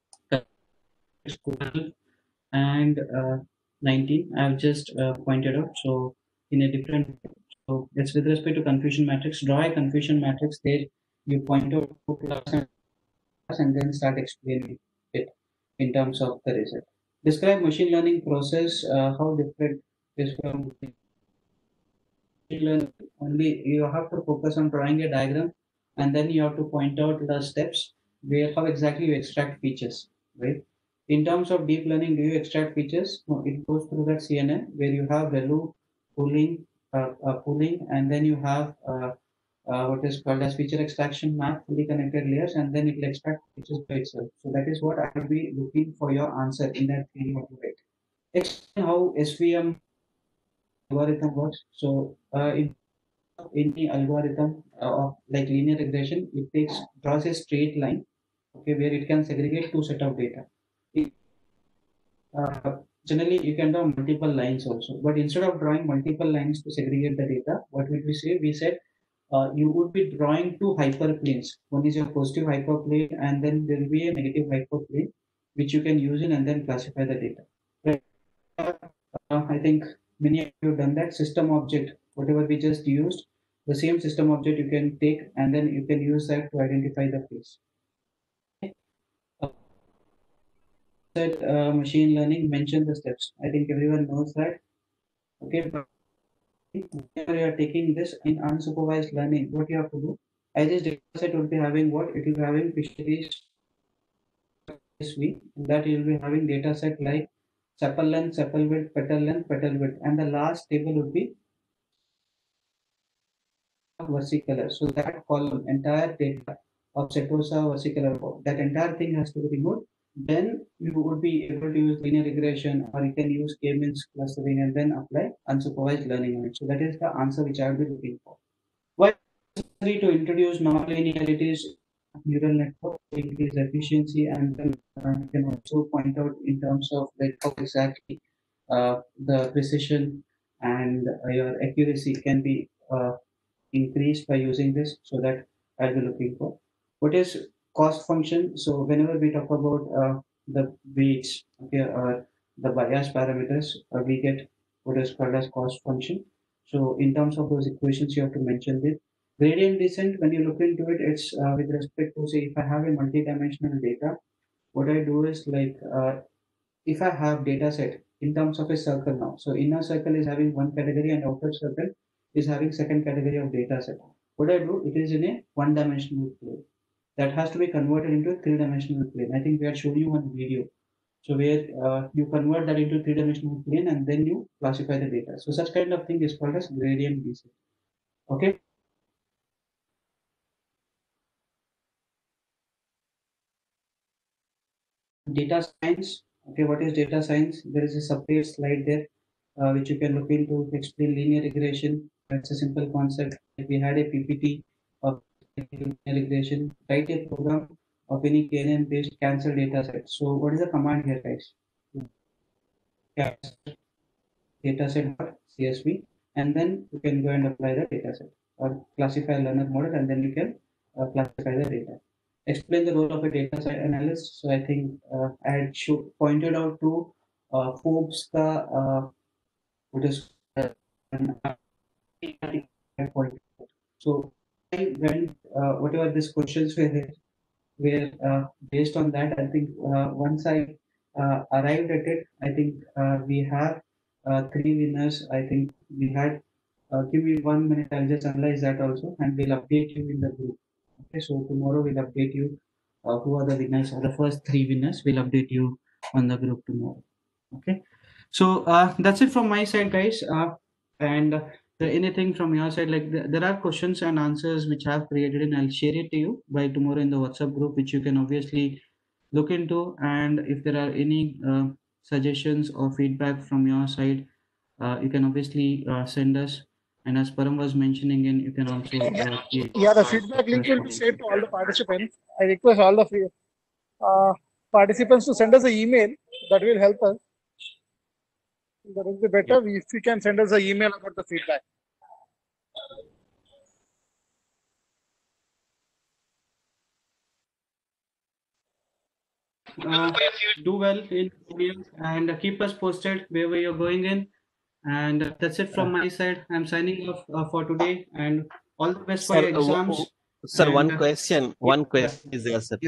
S1: And uh, nineteen I've just uh, pointed out. So in a different, so it's with respect to confusion matrix. Draw a confusion matrix. There you point out two class and then start explaining it in terms of the result. Describe machine learning process. Uh, how different is from machine learning. Only you have to focus on drawing a diagram, and then you have to point out the steps where how exactly you extract features, right? In terms of deep learning, do you extract features? No, it goes through that C N N where you have value pooling, uh, uh, pooling, and then you have uh, uh, what is called as feature extraction map, fully connected layers, and then it will extract features by itself. So that is what I will be looking for your answer in that theory what you write. Explain how S V M algorithm works. So uh, in any algorithm uh, of like linear regression, it takes draws a straight line, okay, where it can segregate two set of data. It, uh, generally, you can draw multiple lines also, but instead of drawing multiple lines to segregate the data, what would we say? We said uh, you would be drawing two hyperplanes. One is your positive hyperplane, and then there will be a negative hyperplane, which you can use in and then classify the data. Right? Uh, I think many of you have done that. System object, whatever we just used, the same system object you can take and then you can use that to identify the face. Uh, said uh, machine learning, mention the steps. I think everyone knows that. Okay, but whenever you are taking this in unsupervised learning, what you have to do? I just data set will be having what? It will be having fisheries week. That you will be having data set like sepal length, sepal width, petal length, petal width, and the last table would be versicolor. So that column, entire data of setosa versicolor, that entire thing has to be removed. Then you would be able to use linear regression, or you can use K-means clustering and then apply unsupervised learning on it. So that is the answer which I will be looking for. Why necessary to introduce non-linearities neural network to increase efficiency, and then uh, you can also point out in terms of like how exactly uh, the precision and uh, your accuracy can be uh, increased by using this. So that I'll be looking for. What is cost function? So whenever we talk about uh, the weights, okay, or the bias parameters, uh, we get what is called as cost function. So in terms of those equations, you have to mention it. Gradient descent, when you look into it, it's uh, with respect to, say, if I have a multi-dimensional data, what I do is like, uh, if I have data set in terms of a circle now, so inner circle is having one category and outer circle is having second category of data set. What I do, it is in a one-dimensional plane. That has to be converted into a three-dimensional plane. I think we had shown you one video. So where uh, you convert that into three-dimensional plane and then you classify the data. So such kind of thing is called as gradient descent. Okay. Data science. Okay, what is data science? There is a separate slide there uh, which you can look into to explain linear regression. That's a simple concept. We had a P P T of linear regression. Write a program of any K N N based cancel data set. So what is the command here, guys? Cancel dataset C S V, and then you can go and apply the dataset or classify learner model, and then you can uh, classify the data. Explain the role of a data set analyst. So I think uh, I had show, pointed out to uh, Forbes ka uh, what is uh, so I went uh, whatever these questions were there, where uh, based on that, I think uh, once I uh, arrived at it, I think uh, we have uh, three winners. I think we had. Uh, give me one minute. I'll just analyze that also, and we'll update you in the group. Okay, so tomorrow we'll update you uh, who are the winners, or the first three winners. We'll update you on the group tomorrow. Okay, so uh, that's it from my side, guys. Uh, and uh, anything from your side, like th- there are questions and answers which I've created, and I'll share it to you by tomorrow in the WhatsApp group, which you can obviously look into. And if there are any uh, suggestions or feedback from your side, uh, you can obviously uh, send us. And as Param was mentioning, in you can also uh, create,
S3: Yeah, the feedback link will be shared to all the participants. I request all the fe- uh, participants to send us an email. That will help us. That will be better if you can send us an email about the feedback.
S1: uh, do well in videos and keep us posted wherever you're going in. And that's it from my side. I'm signing off uh, for today, and all the best for
S5: Sir,
S1: your
S5: uh, w-
S1: exams.
S5: w- sir, one
S1: And uh,
S5: question.
S1: yeah,
S5: One question is there, sir.
S1: yeah,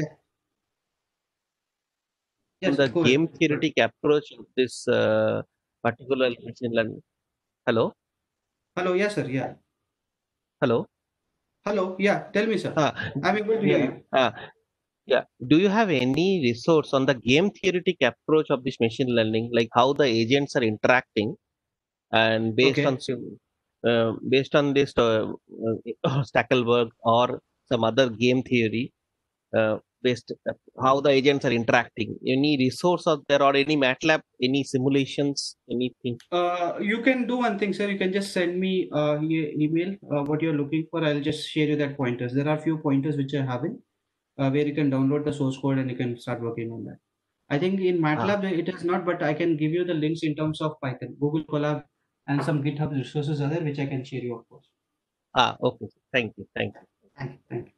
S5: In
S1: yes,
S5: the
S1: go
S5: game
S1: ahead.
S5: theoretic approach of this uh, particular machine learning. Hello,
S1: Hello, yes, sir. Yeah.
S5: hello.
S1: Hello, yeah. Tell me, sir.
S5: Ah,
S1: I'm able to hear
S5: yeah,
S1: you.
S5: ah, yeah. Do you have any resource on the game theoretic approach of this machine learning, like how the agents are interacting, and based on
S1: Okay.
S5: sim- uh, based on this uh, uh, Stackelberg or some other game theory? Uh, based uh, how the agents are interacting, any resource out there, or any MATLAB, any simulations, anything?
S1: Uh, you can do one thing, sir. You can just send me uh, e- email uh, what you're looking for. I'll just share you that pointers. There are few pointers which I have in uh, where you can download the source code and you can start working on that. I think in
S5: Ah,
S1: MATLAB it is not, but I can give you the links in terms of Python, Google Colab, and some GitHub resources are there which I can share you, of course.
S5: ah, okay. Thank you. Thank you.
S1: Thank you. Thank you.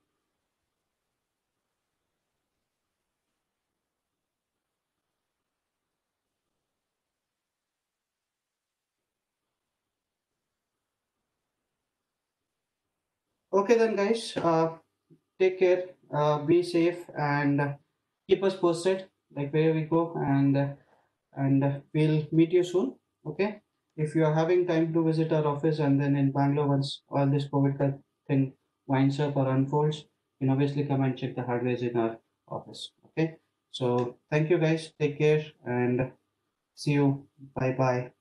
S1: Okay then, guys. Uh, take care. Uh, be safe and uh, keep us posted. Like where we go, and uh, and uh, we'll meet you soon. Okay. If you are having time to visit our office, and then in Bangalore once all this COVID thing winds up or unfolds, you can obviously come and check the hardware in our office. Okay. So thank you, guys. Take care and see you. Bye bye.